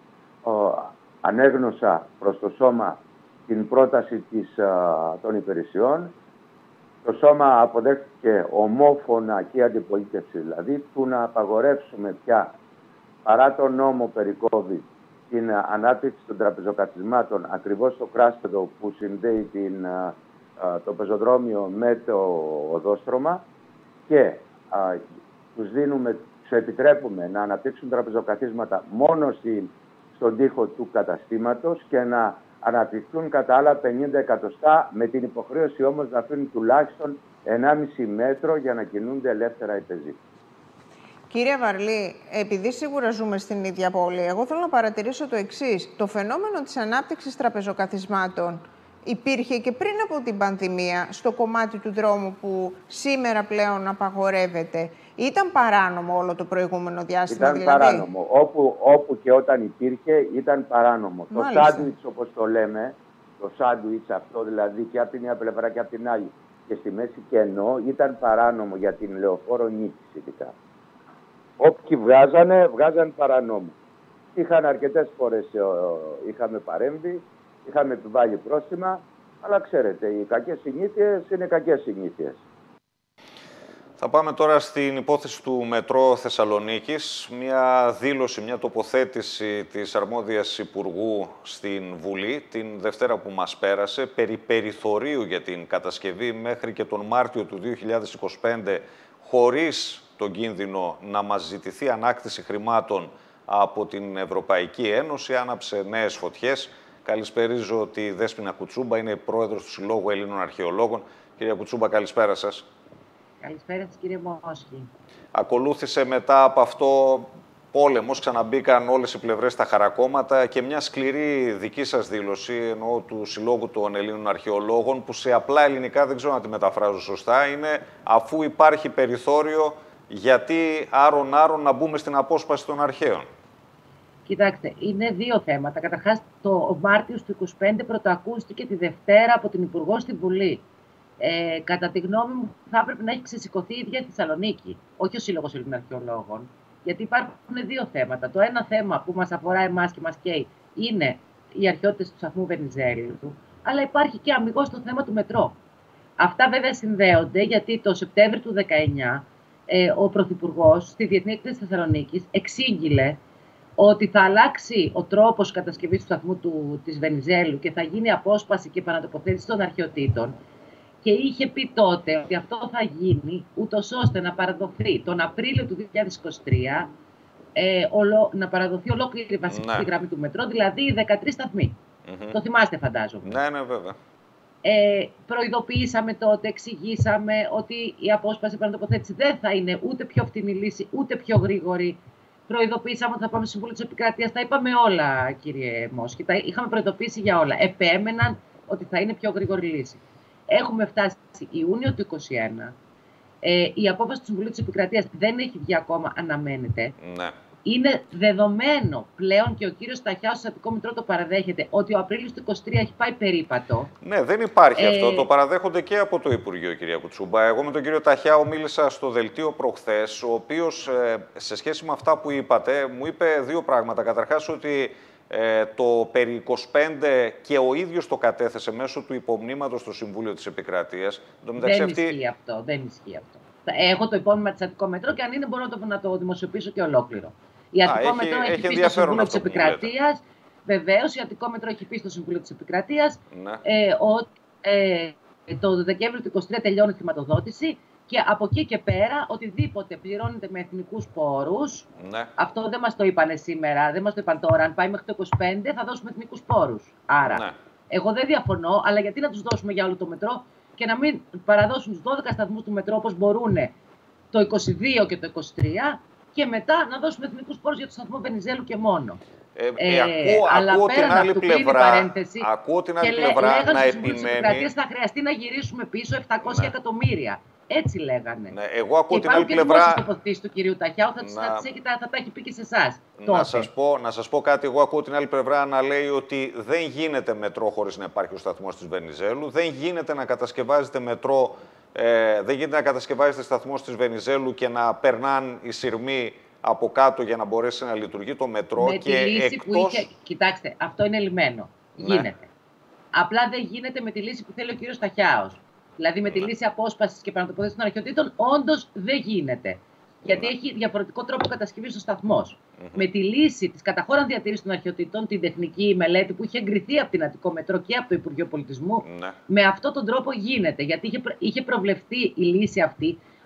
ανέγνωσα προς το Σώμα την πρόταση της, των υπηρεσιών. Το Σώμα αποδέχτηκε ομόφωνα και αντιπολίτευση, δηλαδή, του να απαγορεύσουμε πια, παρά τον νόμο περί COVID, την ανάπτυξη των τραπεζοκαθισμάτων ακριβώς στο κράσπεδο που συνδέει την, το πεζοδρόμιο με το οδόστρωμα και α, τους δίνουμε, τους επιτρέπουμε να αναπτύξουν τραπεζοκαθίσματα μόνο στη, στον τοίχο του καταστήματος και να αναπτυχθούν κατά άλλα πενήντα εκατοστά, με την υποχρέωση όμως να αφήνουν τουλάχιστον ενάμιση μέτρο για να κινούνται ελεύθερα οι πεζοί. Κύριε Βαρλή, επειδή σίγουρα ζούμε στην ίδια πόλη, εγώ θέλω να παρατηρήσω το εξής. Το φαινόμενο της ανάπτυξης τραπεζοκαθισμάτων υπήρχε και πριν από την πανδημία στο κομμάτι του δρόμου που σήμερα πλέον απαγορεύεται. Ήταν παράνομο όλο το προηγούμενο διάστημα, ήταν δηλαδή? Ήταν παράνομο. Όπου, όπου και όταν υπήρχε ήταν παράνομο. Μάλιστα. Το σάντουιτς, όπως το λέμε, το σάντουιτς αυτό δηλαδή και από την μια πλευρά και από την άλλη και στη μέση κενό, ήταν παράνομο για την Λεωφόρο Νίκης ειδικά. Όποιοι βγάζανε, βγάζανε παρανόμο. Είχαν αρκετές φορές, είχαμε παρέμβει, είχαμε επιβάλει πρόστιμα, αλλά ξέρετε, οι κακές συνήθειες είναι κακές συνήθειες. Θα πάμε τώρα στην υπόθεση του Μετρό Θεσσαλονίκης. Μια δήλωση, μια τοποθέτηση της αρμόδιας Υπουργού στην Βουλή την Δευτέρα που μας πέρασε περί περιθωρίου για την κατασκευή μέχρι και τον Μάρτιο του δύο χιλιάδες είκοσι πέντε χωρίς τον κίνδυνο να μας ζητηθεί ανάκτηση χρημάτων από την Ευρωπαϊκή Ένωση. Άναψε νέες φωτιές. Καλησπερίζω τη Δέσποινα Κουτσούμπα, είναι πρόεδρος του Συλλόγου Ελλήνων Αρχαιολόγων. Κυρία Κουτσούμπα, καλησπέρα σας. Καλησπέρα σας, κύριε Μόσχη. Ακολούθησε μετά από αυτό πόλεμος, ξαναμπήκαν όλες οι πλευρές στα χαρακόμματα και μια σκληρή δική σας δήλωση, εννοώ του Συλλόγου των Ελλήνων Αρχαιολόγων, που σε απλά ελληνικά, δεν ξέρω να τη μεταφράζω σωστά, είναι αφού υπάρχει περιθώριο, γιατί άρον-άρον να μπούμε στην απόσπαση των αρχαίων. Κοιτάξτε, είναι δύο θέματα. Καταρχάς, το Μάρτιο του είκοσι πέντε πρωτοακούστηκε τη Δευτέρα από την Υπουργό στην Βουλή. Ε, κατά τη γνώμη μου, θα έπρεπε να έχει ξεσηκωθεί η ίδια η Θεσσαλονίκη, όχι ο Σύλλογος Ελλήνων Αρχαιολόγων. Γιατί υπάρχουν δύο θέματα. Το ένα θέμα που μας αφορά εμάς και μας καίει είναι οι αρχαιότητες του σταθμού Βενιζέλου, αλλά υπάρχει και αμιγώς το θέμα του μετρό. Αυτά βέβαια συνδέονται, γιατί το Σεπτέμβριο του δύο χιλιάδες δεκαεννιά ε, ο Πρωθυπουργός στη Διεθνή Έκθεση Θεσσαλονίκης εξήγηλε ότι θα αλλάξει ο τρόπος κατασκευής του σταθμού του, της Βενιζέλου και θα γίνει απόσπαση και επανατοποθέτηση των αρχαιοτήτων. Και είχε πει τότε ότι αυτό θα γίνει ούτως ώστε να παραδοθεί τον Απρίλιο του δύο χιλιάδες είκοσι τρία ε, ολο, να παραδοθεί ολόκληρη η βασική ναι. γραμμή του μετρό, δηλαδή οι δεκατρείς σταθμοί. Mm-hmm. Το θυμάστε, φαντάζομαι. Ναι, ναι, βέβαια. Ε, προειδοποιήσαμε τότε, εξηγήσαμε ότι η απόσπαση επανατοποθέτηση δεν θα είναι ούτε πιο φτηνή λύση, ούτε πιο γρήγορη. Προειδοποιήσαμε ότι θα πάμε στο Συμβούλιο της Επικρατείας. Τα είπαμε όλα, κύριε Μόσχη. Τα είχαμε προειδοποιήσει για όλα. Επέμεναν ότι θα είναι πιο γρήγορη λύση. Έχουμε φτάσει Ιούνιο του είκοσι ένα. Ε, η απόφαση του Συμβουλίου της Επικρατείας δεν έχει βγει ακόμα, αναμένεται. Ναι. Είναι δεδομένο πλέον και ο κύριος Ταχιάος στο Αττικό Μητρό το παραδέχεται ότι ο Απρίλιος του είκοσι τρία έχει πάει περίπατο. Ναι, δεν υπάρχει ε... αυτό. Το παραδέχονται και από το Υπουργείο, κυρία Κουτσούμπα. Εγώ με τον κύριο Ταχιάο μίλησα στο δελτίο προχθές, ο οποίος σε σχέση με αυτά που είπατε μου είπε δύο πράγματα. Καταρχάς ότι Ε, το περί είκοσι πέντε και ο ίδιος το κατέθεσε μέσω του υπομνήματος στο Συμβούλιο της Επικρατείας. Δεν αυτή... ισχύει αυτό, δεν ισχύει αυτό. Έχω το υπόμνημα της Αττικό Μετρό και αν είναι μπορώ να το, να το δημοσιοποιήσω και ολόκληρο. Η Αττικό Μετρό έχει, έχει πει στο Συμβούλιο της Επικρατείας, βεβαίως η Αττικό Μετρό έχει πει στο Συμβούλιο της Επικρατείας ναι. ε, ότι ε, το Δεκέμβριο του είκοσι τρία τελειώνει η χρηματοδότηση. Και από εκεί και πέρα, οτιδήποτε πληρώνεται με εθνικούς πόρους, ναι. αυτό δεν μας το είπανε σήμερα, δεν μας το είπαν τώρα. Αν πάει μέχρι το είκοσι πέντε, θα δώσουμε εθνικούς πόρους. Άρα, ναι. εγώ δεν διαφωνώ, αλλά γιατί να τους δώσουμε για όλο το μετρό και να μην παραδώσουν τους δώδεκα σταθμούς του μετρό όπως μπορούν το είκοσι δύο και το είκοσι τρία και μετά να δώσουμε εθνικούς πόρους για το σταθμό Βενιζέλου και μόνο. Ε, ε, ε, ακούω, αλλά ακούω την άλλη πλευρά, ακούω την άλλη πλευρά να επιμένει. Θα χρειαστεί να γυρίσουμε πίσω επτακόσια ναι. εκατομμύρια. Έτσι λέγανε. Ναι, εγώ ακούω και την άλλη πλευρά. Υπάρχουν και τοποθετήσεις του κυρίου Ταχιάου, θα, να... θα, θα, θα τα έχει πει και σε εσάς. Να σας, πω, να σας πω κάτι. Εγώ ακούω την άλλη πλευρά να λέει ότι δεν γίνεται μετρό χωρίς να υπάρχει ο σταθμός της Βενιζέλου. Δεν γίνεται να κατασκευάζεται μετρό, ε, δεν γίνεται να κατασκευάζεται σταθμός της Βενιζέλου και να περνάνε οι σειρμοί από κάτω για να μπορέσει να λειτουργεί το μετρό. Με και τη λύση εκτός... που είχε... Κοιτάξτε, αυτό είναι λυμμένο. Ναι. Γίνεται. Απλά δεν γίνεται με τη λύση που θέλει ο κύριος Ταχιάος. Δηλαδή με τη λύση απόσπασης και επανατοποθέτησης των αρχαιοτήτων, όντως δεν γίνεται. Γιατί έχει διαφορετικό τρόπο κατασκευής ο σταθμός. Mm-hmm. Με τη λύση της καταχώραν διατήρησης των αρχαιοτήτων, την τεχνική μελέτη που είχε εγκριθεί από την Αττικό Μετρό και από το Υπουργείο Πολιτισμού, mm-hmm. με αυτόν τον τρόπο γίνεται. Γιατί είχε, είχε προβλεφθεί η λύση αυτή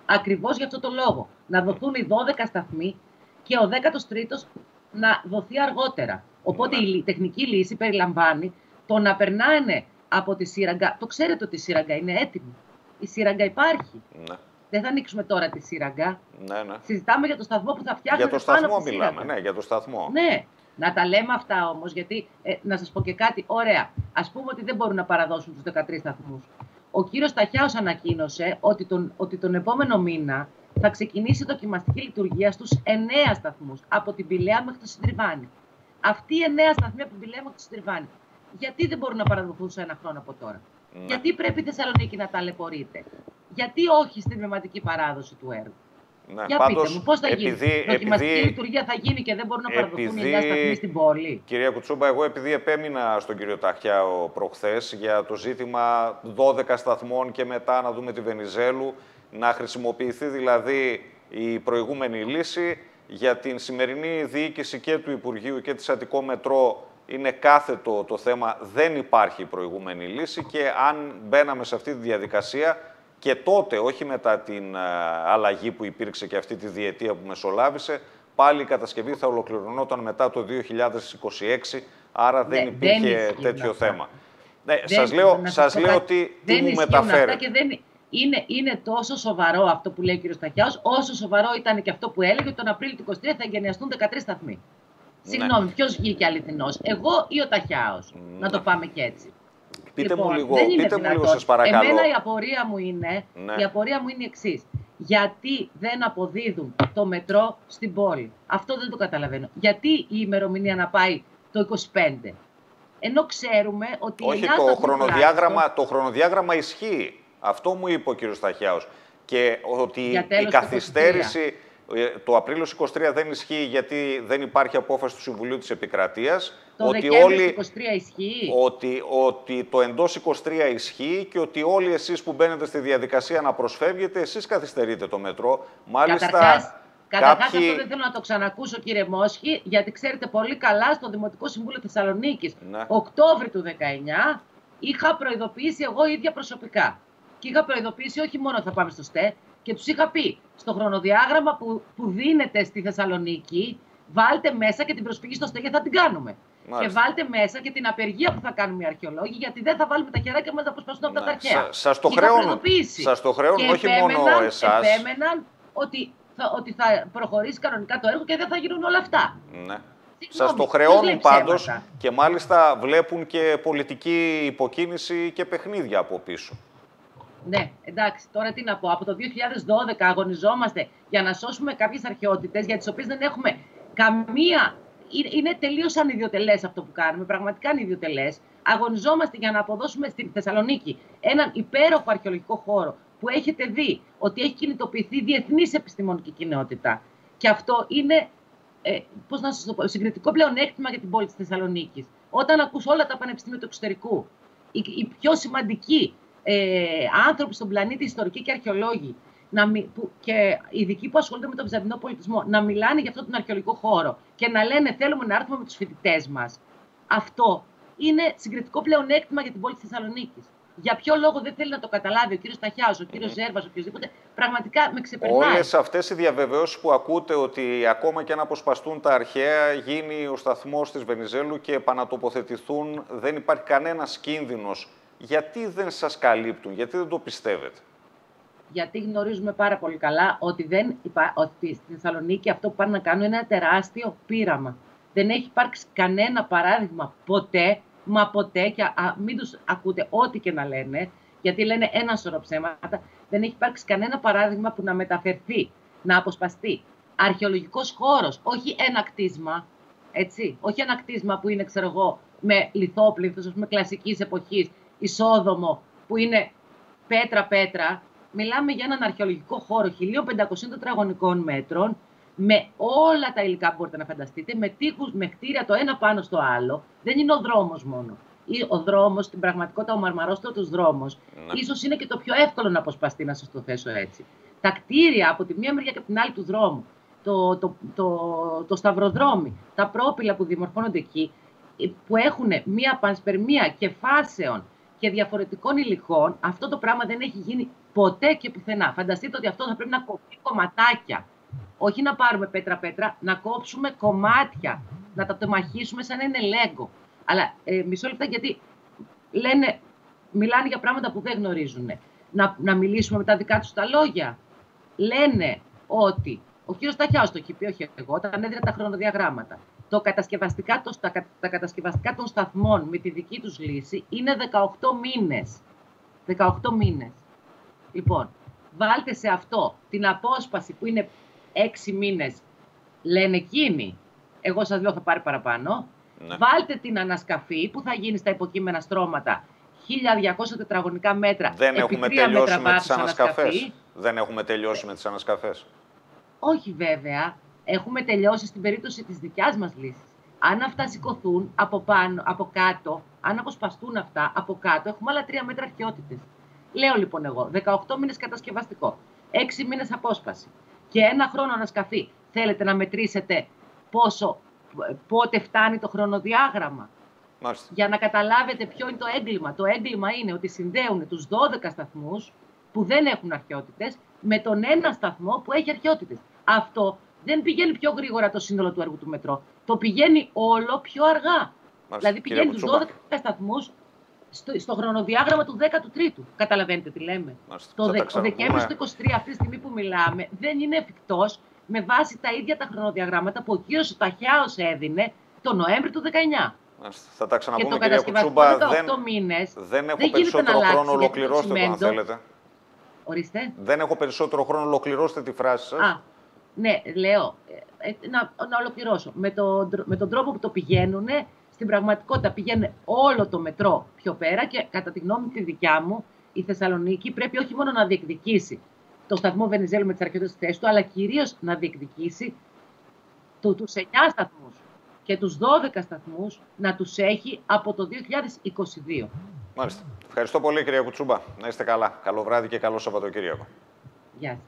Ακριβώς για αυτό το λόγο. Να δοθούν οι δώδεκα σταθμοί και ο δέκατος τρίτος να δοθεί αργότερα. Οπότε η τεχνική λύση περιλαμβάνει το να περνάνε από τη σύραγγα. Το ξέρετε ότι η σύραγγα είναι έτοιμη. Η σύραγγα υπάρχει. Ναι. Δεν θα ανοίξουμε τώρα τη σύραγγα. Ναι, ναι. Συζητάμε για το σταθμό που θα φτιάχνουμε. Για το σταθμό μιλάμε, ναι, για το σταθμό. Ναι. Να τα λέμε αυτά όμως, γιατί ε, να σας πω και κάτι, ωραία. Ας πούμε ότι δεν μπορούν να παραδώσουν τους δεκατρείς σταθμούς. Ο κύριος Ταχιάος ανακοίνωσε ότι τον, ότι τον επόμενο μήνα θα ξεκινήσει δοκιμαστική λειτουργία στους εννέα σταθμούς, από την Πηλαία μέχρι το Συντριβάνι. Αυτοί οι εννέα σταθμοί από την Πηλαία μέχρι το Συντριβάνι, γιατί δεν μπορούν να παραδοθούν σε ένα χρόνο από τώρα? Ναι. Γιατί πρέπει η Θεσσαλονίκη να ταλαιπωρείται? Γιατί όχι στην πνευματική παράδοση του έργου? Ναι, για πάντως, πείτε μου, πώς θα επειδή, γίνει? Δοκιμαστική επειδή, λειτουργία θα γίνει και δεν μπορούν να παραδοθούν επειδή, οι εννέα σταθμοί στην πόλη. Κυρία Κουτσούμπα, εγώ επειδή επέμεινα στον κύριο Ταχιάο προχθές για το ζήτημα δώδεκα σταθμών και μετά να δούμε τη Βενιζέλου, να χρησιμοποιηθεί δηλαδή η προηγούμενη λύση, για την σημερινή διοίκηση και του Υπουργείου και της Αττικό Μετρό είναι κάθετο το θέμα, δεν υπάρχει η προηγούμενη λύση και αν μπαίναμε σε αυτή τη διαδικασία και τότε, όχι μετά την αλλαγή που υπήρξε και αυτή τη διετία που μεσολάβησε, πάλι η κατασκευή θα ολοκληρωνόταν μετά το δύο χιλιάδες είκοσι έξι, άρα δεν ναι, υπήρχε δεν τέτοιο αυτά. θέμα. Ναι, δεν, σας λέω, σας λέω ότι τι μου μεταφέρετε. Και δεν, είναι, είναι τόσο σοβαρό αυτό που λέει ο κ. Ταχιάος, όσο σοβαρό ήταν και αυτό που έλεγε ότι τον Απρίλιο του είκοσι τρία θα εγκαινιαστούν δεκατρείς σταθμοί. Ναι. Συγγνώμη, ποιος βγήκε αληθινός, εγώ ή ο Ταχιάος? Ναι. Να το πάμε και έτσι. Πείτε λοιπόν, μου λίγο, πείτε μου λίγο σας παρακαλώ. Εμένα η απορία μου είναι, ναι. η απορία μου είναι η εξής. Γιατί δεν αποδίδουν το μετρό στην πόλη? Αυτό δεν το καταλαβαίνω. Γιατί η ημερομηνία να πάει το είκοσι πέντε? Ενώ ξέρουμε ότι... Όχι, το χρονοδιάγραμμα, το χρονοδιάγραμμα ισχύει. Αυτό μου είπε ο κ. Ταχιάος. Και ότι η καθυστέρηση... Το Απρίλιο είκοσι τρία δεν ισχύει γιατί δεν υπάρχει απόφαση του Συμβουλίου της Επικρατείας. Το ότι Δεκέμβριο όλοι, είκοσι τρία ισχύει. Ότι, ότι το εντός είκοσι τρία ισχύει και ότι όλοι εσείς που μπαίνετε στη διαδικασία να προσφεύγετε, εσείς καθυστερείτε το μετρό. Μάλιστα, καταρχάς, καταρχάς κάποιοι... αυτό δεν θέλω να το ξανακούσω, κύριε Μόσχη, γιατί ξέρετε πολύ καλά στο Δημοτικό Συμβούλιο Θεσσαλονίκης, ναι. Οκτώβρη του δεκαεννιά, είχα προειδοποιήσει εγώ ίδια προσωπικά. Και είχα προειδοποιήσει όχι μόνο θα πάμε στο ΣΤΕ, και τους είχα πει στο χρονοδιάγραμμα που, που δίνεται στη Θεσσαλονίκη, βάλτε μέσα και την προσφυγή στο ΣΤΕ και θα την κάνουμε. Μάλιστα. Και βάλτε μέσα και την απεργία που θα κάνουμε οι αρχαιολόγοι, γιατί δεν θα βάλουμε τα χεράκια μας να αποσπαστούν από τα αρχαία. Σας το χρεώνουν, σας το χρεώνουν όχι μόνο εσάς. Επέμεναν ότι θα, ότι θα προχωρήσει κανονικά το έργο και δεν θα γίνουν όλα αυτά. Ναι. Σας το χρεώνουν πάντως και μάλιστα βλέπουν και πολιτική υποκίνηση και παιχνίδια από πίσω. Ναι, εντάξει, τώρα τι να πω. Από το δύο χιλιάδες δώδεκα αγωνιζόμαστε για να σώσουμε κάποιες αρχαιότητες για τις οποίες δεν έχουμε καμία. Είναι τελείως ανιδιοτελές αυτό που κάνουμε, πραγματικά ανιδιοτελές. Αγωνιζόμαστε για να αποδώσουμε στη Θεσσαλονίκη έναν υπέροχο αρχαιολογικό χώρο που έχετε δει ότι έχει κινητοποιηθεί διεθνής επιστημονική κοινότητα. Και αυτό είναι, ε, πώς να σας το πω, συγκριτικό πλεονέκτημα για την πόλη της Θεσσαλονίκης. Όταν ακούς όλα τα πανεπιστήμια του εξωτερικού, οι, οι πιο σημαντικοί Ε, άνθρωποι στον πλανήτη, ιστορικοί και αρχαιολόγοι να μι, που, και ειδικοί που ασχολούνται με τον βυζαντινό πολιτισμό να μιλάνε για αυτόν τον αρχαιολογικό χώρο και να λένε θέλουμε να έρθουμε με τους φοιτητές μας. Αυτό είναι συγκριτικό πλεονέκτημα για την πόλη της Θεσσαλονίκης. Για ποιο λόγο δεν θέλει να το καταλάβει ο κύριος Ταχιάος, ο κύριος mm-hmm. Ζέρβας, οποιοδήποτε, πραγματικά με ξεπερνάει. Όλες αυτές οι διαβεβαιώσεις που ακούτε ότι ακόμα και αν αποσπαστούν τα αρχαία, γίνει ο σταθμός της Βενιζέλου και επανατοποθετηθούν, δεν υπάρχει κανένας κίνδυνος. Γιατί δεν σας καλύπτουν, γιατί δεν το πιστεύετε? Γιατί γνωρίζουμε πάρα πολύ καλά ότι, δεν υπά... ότι στη Θεσσαλονίκη αυτό που πάνε να κάνουν είναι ένα τεράστιο πείραμα. Δεν έχει υπάρξει κανένα παράδειγμα ποτέ, μα ποτέ, και α, μην τους ακούτε ό,τι και να λένε, γιατί λένε ένα σωρό ψέματα, δεν έχει υπάρξει κανένα παράδειγμα που να μεταφερθεί, να αποσπαστεί αρχαιολογικός χώρος, όχι ένα κτίσμα, έτσι, όχι ένα κτίσμα που είναι, ξέρω εγώ, με λιθόπληθος, ας πούμε, κλασικής εποχής, ισόδομο, που είναι πέτρα-πέτρα. Μιλάμε για έναν αρχαιολογικό χώρο χίλια πεντακόσιων τετραγωνικών μέτρων, με όλα τα υλικά που μπορείτε να φανταστείτε, με τείχους, με κτίρια το ένα πάνω στο άλλο. Δεν είναι ο δρόμος μόνο. Ή ο δρόμος, στην πραγματικότητα ο μαρμαρόστρωτος δρόμος, ναι. ίσως είναι και το πιο εύκολο να αποσπαστεί, να σας το θέσω έτσι. Τα κτίρια από τη μία μεριά και από την άλλη του δρόμου, το, το, το, το σταυροδρόμι, τα πρόπυλα που δημορφώνονται εκεί, που έχουν μία πανσπερμία και φάσεων και διαφορετικών υλικών, αυτό το πράγμα δεν έχει γίνει Ποτέ και πουθενά. Φανταστείτε ότι αυτό θα πρέπει να κοπεί κομματάκια. Όχι να πάρουμε πέτρα-πέτρα, να κόψουμε κομμάτια. Να τα τεμαχίσουμε σαν να είναι λέγκο. Αλλά ε, μισό λεπτά, γιατί λένε, μιλάνε για πράγματα που δεν γνωρίζουν. Να, να μιλήσουμε με τα δικά τους τα λόγια. Λένε ότι ο κύριος Ταχιάος το έχει πει, όχι εγώ, όταν έδινε τα χρονοδιαγράμματα. Το κατασκευαστικά, το, τα, τα κατασκευαστικά των σταθμών με τη δική τους λύση είναι δεκαοκτώ μήνες. δεκαοκτώ μήνες. Λοιπόν, βάλτε σε αυτό την απόσπαση που είναι έξι μήνες, λένε εκείνοι. Εγώ σας λέω θα πάρει παραπάνω. Ναι. Βάλτε την ανασκαφή που θα γίνει στα υποκείμενα στρώματα. χίλια διακόσια τετραγωνικά μέτρα. Δεν έχουμε τελειώσει με τις ανασκαφές. Δεν έχουμε τελειώσει με τις ανασκαφές. Όχι βέβαια. Έχουμε τελειώσει στην περίπτωση της δικιάς μας λύσης. Αν αυτά σηκωθούν από πάνω, από κάτω, αν αποσπαστούν αυτά από κάτω, έχουμε άλλα τρία μέτρα αρχαιότητες. Λέω λοιπόν εγώ, δεκαοκτώ μήνες κατασκευαστικό, έξι μήνες απόσπαση και ένα χρόνο ανασκαφή. Θέλετε να μετρήσετε πόσο, πότε φτάνει το χρονοδιάγραμμα? Μάλιστα. Για να καταλάβετε ποιο είναι το έγκλημα. Το έγκλημα είναι ότι συνδέουν τους δώδεκα σταθμούς που δεν έχουν αρχαιότητες με τον ένα σταθμό που έχει αρχαιότητες. Αυτό δεν πηγαίνει πιο γρήγορα το σύνολο του έργου του μετρό. Το πηγαίνει όλο πιο αργά. Μάλιστα. Δηλαδή πηγαίνει τους δώδεκα σταθμούς στο, στο χρονοδιάγραμμα του δέκατου τρίτου. Καταλαβαίνετε τι λέμε. Μάλιστα. Το δε, ο Δεκέμβρης του είκοσι τρία, αυτή τη στιγμή που μιλάμε, δεν είναι εφικτός με βάση τα ίδια τα χρονοδιαγράμματα που ο κύριος Ταχιάος έδινε το Νοέμβρη του δεκαεννιά. Μάλιστα. Θα τα ξαναπούμε, κυρία Κουτσούμπα. Δεν, μήνες, δεν έχω δεν περισσότερο χρόνο, ολοκληρώστε το αν θέλετε. Ορίστε. Δεν έχω περισσότερο χρόνο, ολοκληρώστε τη φράση σας. Α, ναι, λέω, ε, να, να ολοκληρώσω. Με, το, με τον τρόπο που το πηγαίνουν, στην πραγματικότητα πηγαίνει όλο το μετρό πιο πέρα και κατά τη γνώμη τη δικιά μου, η Θεσσαλονίκη πρέπει όχι μόνο να διεκδικήσει το σταθμό Βενιζέλου με τις αρχαιότητες της θέσης του, αλλά κυρίως να διεκδικήσει το, τους εννιά σταθμούς και τους δώδεκα σταθμούς να τους έχει από το δύο χιλιάδες είκοσι δύο. Μάλιστα. Ευχαριστώ πολύ, κυρία Κουτσούμπα. Να είστε καλά. Καλό βράδυ και καλό Σαββατοκύριακο. Γεια σας.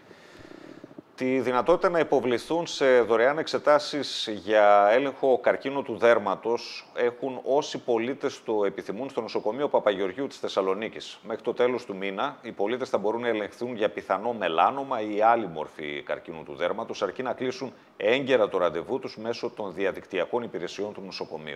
Τη δυνατότητα να υποβληθούν σε δωρεάν εξετάσεις για έλεγχο καρκίνου του δέρματος έχουν όσοι πολίτες το επιθυμούν στο νοσοκομείο Παπαγεωργίου της Θεσσαλονίκης. Μέχρι το τέλος του μήνα, οι πολίτες θα μπορούν να ελεγχθούν για πιθανό μελάνομα ή άλλη μορφή καρκίνου του δέρματος, αρκεί να κλείσουν έγκαιρα το ραντεβού τους μέσω των διαδικτυακών υπηρεσιών του νοσοκομείου.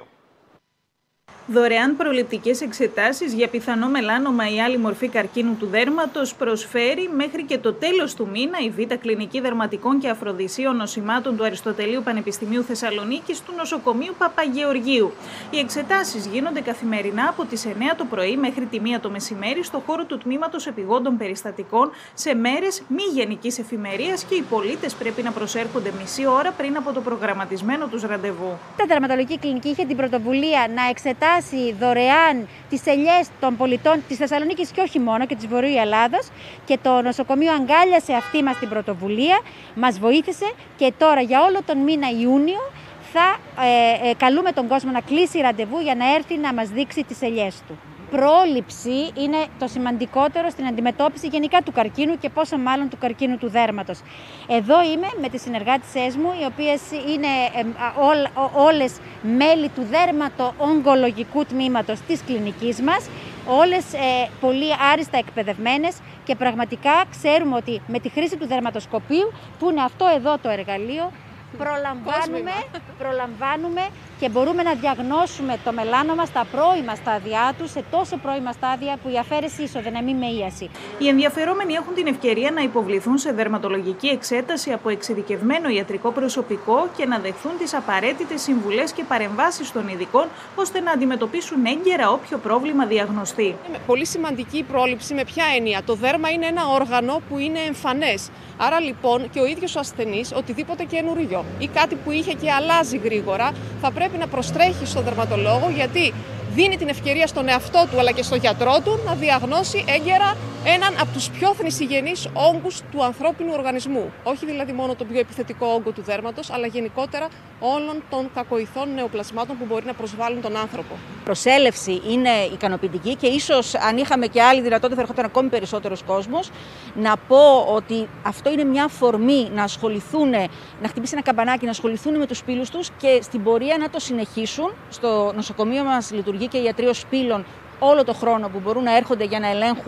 Δωρεάν προληπτικές εξετάσεις για πιθανό μελάνομα ή άλλη μορφή καρκίνου του δέρματος προσφέρει μέχρι και το τέλος του μήνα η Β' Κλινική Δερματικών και Αφροδισίων Νοσημάτων του Αριστοτελείου Πανεπιστημίου Θεσσαλονίκης του νοσοκομείου Παπαγεωργίου. Οι εξετάσεις γίνονται καθημερινά από τις εννιά το πρωί μέχρι τη μία το μεσημέρι στο χώρο του Τμήματος Επιγόντων Περιστατικών σε μέρες μη γενικής εφημερίας και οι πολίτες πρέπει να προσέρχονται μισή ώρα πριν από το προγραμματισμένο τους ραντεβού. Η Δερματολογική Κλινική είχε την πρωτοβουλία να εξετάσει δωρεάν τις ελιές των πολιτών της Θεσσαλονίκης και όχι μόνο και της Βορείου Ελλάδος και το νοσοκομείο αγκάλιασε αυτή μας την πρωτοβουλία, μας βοήθησε και τώρα για όλο τον μήνα Ιούνιο θα ε, ε, καλούμε τον κόσμο να κλείσει ραντεβού για να έρθει να μας δείξει τις ελιές του. Πρόληψη είναι το σημαντικότερο στην αντιμετώπιση γενικά του καρκίνου και πόσο μάλλον του καρκίνου του δέρματος. Εδώ είμαι με τις συνεργάτησές μου, οι οποίες είναι ε, ό, όλες μέλη του δέρματο-ογκολογικού τμήματος της κλινικής μας, όλες ε, πολύ άριστα εκπαιδευμένες και πραγματικά ξέρουμε ότι με τη χρήση του δερματοσκοπίου, που είναι αυτό εδώ το εργαλείο, προλαμβάνουμε, προλαμβάνουμε και μπορούμε να διαγνώσουμε το μελάνομα στα πρώιμα στάδια του, σε τόσο πρώιμα στάδια που η αφαίρεση ισοδυναμεί με ίαση. Οι ενδιαφερόμενοι έχουν την ευκαιρία να υποβληθούν σε δερματολογική εξέταση από εξειδικευμένο ιατρικό προσωπικό και να δεχθούν τις απαραίτητες συμβουλές και παρεμβάσεις των ειδικών, ώστε να αντιμετωπίσουν έγκαιρα όποιο πρόβλημα διαγνωστεί. Είναι πολύ σημαντική η πρόληψη. Με ποια έννοια? Το δέρμα είναι ένα όργανο που είναι εμφανές. Άρα λοιπόν και ο ίδιος ο ασθενής, οτιδήποτε καινούριο ή κάτι που είχε και αλλάζει γρήγορα, θα πρέπει να προστρέχει στον δερματολόγο, γιατί δίνει την ευκαιρία στον εαυτό του αλλά και στον γιατρό του να διαγνώσει έγκαιρα έναν από τους πιο θνησιγενείς όγκους του ανθρώπινου οργανισμού. Όχι δηλαδή μόνο τον πιο επιθετικό όγκο του δέρματος, αλλά γενικότερα όλων των κακοηθών νεοπλασμάτων που μπορεί να προσβάλλουν τον άνθρωπο. Η προσέλευση είναι ικανοποιητική και ίσως αν είχαμε και άλλη δυνατότητα θα ερχόταν ακόμη περισσότερος κόσμος. Να πω ότι αυτό είναι μια αφορμή να ασχοληθούν, να χτυπήσει ένα καμπανάκι, να ασχοληθούν με τους σπήλους τους και στην πορεία να το συνεχίσουν. Στο νοσοκομείο μας λειτουργεί και ιατρείο σπήλων όλο το χρόνο που μπορούν να έρχονται για να ελέγχουν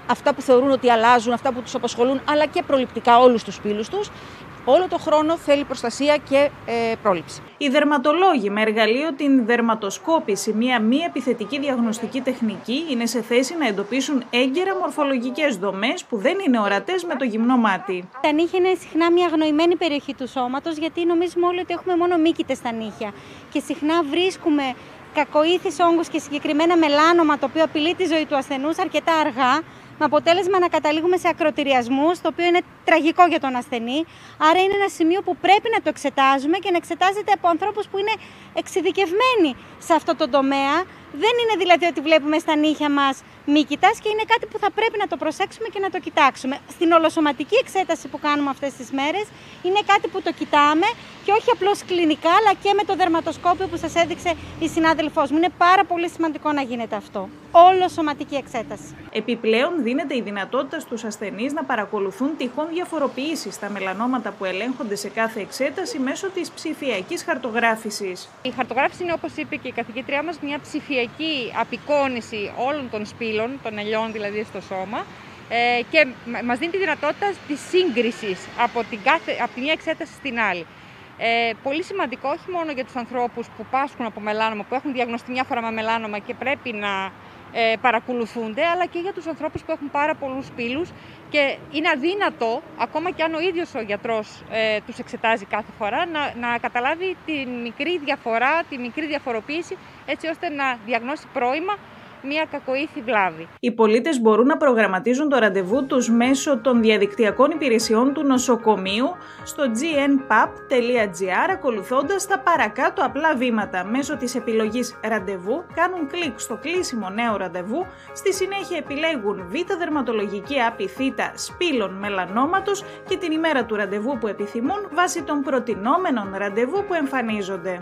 αυτά που θεωρούν ότι αλλάζουν, αυτά που τους απασχολούν, αλλά και προληπτικά όλους τους σπήλους τους. Όλο το χρόνο θέλει προστασία και ε, πρόληψη. Οι δερματολόγοι με εργαλείο την δερματοσκόπηση, μια μη επιθετική διαγνωστική τεχνική, είναι σε θέση να εντοπίσουν έγκαιρα μορφολογικές δομές που δεν είναι ορατές με το γυμνό μάτι. Τα νύχια είναι συχνά μια αγνοημένη περιοχή του σώματος, γιατί νομίζουμε όλοι ότι έχουμε μόνο μύκητες στα νύχια. Και συχνά βρίσκουμε κακοήθης όγκους και συγκεκριμένα μελάνομα, το οποίο απειλεί τη ζωή του ασθενούς αρκετά αργά, με αποτέλεσμα να καταλήγουμε σε ακροτηριασμούς, το οποίο είναι τραγικό για τον ασθενή. Άρα είναι ένα σημείο που πρέπει να το εξετάζουμε και να εξετάζεται από ανθρώπους που είναι εξειδικευμένοι σε αυτό το τομέα. Δεν είναι δηλαδή ότι βλέπουμε στα νύχια μας μύκητας και είναι κάτι που θα πρέπει να το προσέξουμε και να το κοιτάξουμε. Στην ολοσωματική εξέταση που κάνουμε αυτές τις μέρες είναι κάτι που το κοιτάμε και όχι απλώς κλινικά, αλλά και με το δερματοσκόπιο που σας έδειξε η συνάδελφός μου. Είναι πάρα πολύ σημαντικό να γίνεται αυτό. Ολοσωματική εξέταση. Επιπλέον, δίνεται η δυνατότητα στους ασθενείς να παρακολουθούν τυχόν διαφοροποιήσεις στα μελανόματα που ελέγχονται σε κάθε εξέταση μέσω της ψηφιακής χαρτογράφησης. Η χαρτογράφηση είναι, όπως είπε και η καθηγήτριά μας, μια ψηφιακή απεικόνηση όλων των σπήλων, των ελιών δηλαδή στο σώμα, ε, και μας δίνει τη δυνατότητα της σύγκρισης από, την κάθε, από τη μία εξέταση στην άλλη. Ε, πολύ σημαντικό όχι μόνο για τους ανθρώπους που πάσχουν από μελάνομα, που έχουν διαγνωστεί μια φορά με μελάνομα και πρέπει να ε, παρακολουθούνται, αλλά και για τους ανθρώπους που έχουν πάρα πολλούς σπήλους και είναι αδύνατο, ακόμα και αν ο ίδιος ο γιατρός ε, τους εξετάζει κάθε φορά, να, να καταλάβει τη μικρή διαφορά, τη μικρή διαφοροποίηση, έτσι ώστε να διαγνώσει πρώιμα μια κακοήθη βλάβη. Οι πολίτες μπορούν να προγραμματίζουν το ραντεβού τους μέσω των διαδικτυακών υπηρεσιών του νοσοκομείου στο τζι εν παπ τελεία τζι άρ, ακολουθώντας τα παρακάτω απλά βήματα. Μέσω της επιλογής ραντεβού κάνουν κλικ στο κλείσιμο νέο ραντεβού, στη συνέχεια επιλέγουν β' δερματολογική άπη θ σπήλων μελανόματος και την ημέρα του ραντεβού που επιθυμούν βάσει των προτινόμενων ραντεβού που εμφανίζονται.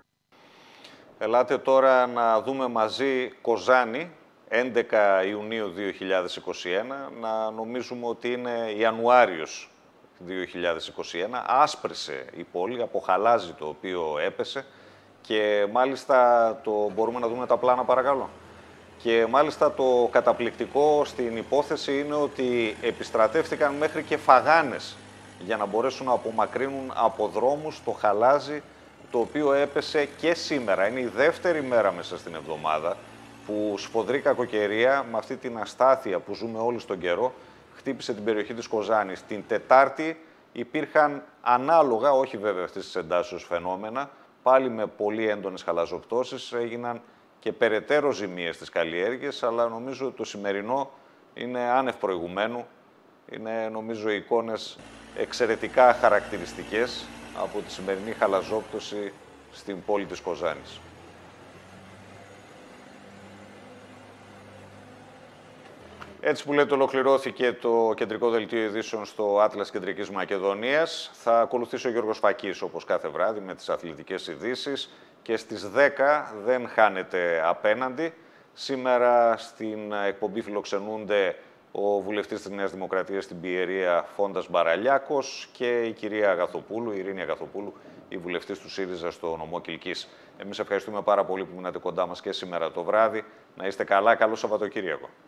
Ελάτε τώρα να δούμε μαζί Κοζάνη, έντεκα Ιουνίου δύο χιλιάδες είκοσι ένα, να νομίζουμε ότι είναι Ιανουάριος δύο χιλιάδες είκοσι ένα. Άσπρισε η πόλη, αποχαλάζει το οποίο έπεσε και μάλιστα το μπορούμε να δούμε τα πλάνα παρακαλώ. Και μάλιστα το καταπληκτικό στην υπόθεση είναι ότι επιστρατεύτηκαν μέχρι και φαγάνες για να μπορέσουν να απομακρύνουν από δρόμους το χαλάζι το οποίο έπεσε και σήμερα. Είναι η δεύτερη μέρα μέσα στην εβδομάδα που σφοδρή κακοκαιρία με αυτή την αστάθεια που ζούμε όλοι στον καιρό χτύπησε την περιοχή της Κοζάνης. Την Τετάρτη υπήρχαν ανάλογα, όχι βέβαια αυτής της εντάσεως φαινόμενα, πάλι με πολύ έντονες χαλαζοπτώσεις, έγιναν και περαιτέρω ζημίες στις καλλιέργειες, αλλά νομίζω ότι το σημερινό είναι άνευ προηγουμένου. Είναι νομίζω εικόνες εξαιρετικά χαρακτηριστικές από τη σημερινή χαλαζόπτωση στην πόλη της Κοζάνης. Έτσι που λέτε, ολοκληρώθηκε το κεντρικό δελτίο ειδήσεων στο Άτλας Κεντρικής Μακεδονίας. Θα ακολουθήσει ο Γιώργος Φακής, όπως κάθε βράδυ, με τις αθλητικές ειδήσεις. Και στις δέκα δεν χάνετε απέναντι. Σήμερα στην εκπομπή φιλοξενούνται ο βουλευτής της Νέας Δημοκρατίας στην Πιερία Φόντας Μπαραλιάκος και η κυρία Αγαθοπούλου, η Ειρήνη Αγαθοπούλου, η βουλευτής του ΣΥΡΙΖΑ στο νομό Κιλκής. Εμείς ευχαριστούμε πάρα πολύ που μείνατε κοντά μας και σήμερα το βράδυ. Να είστε καλά, καλό Σαββατοκύριακο.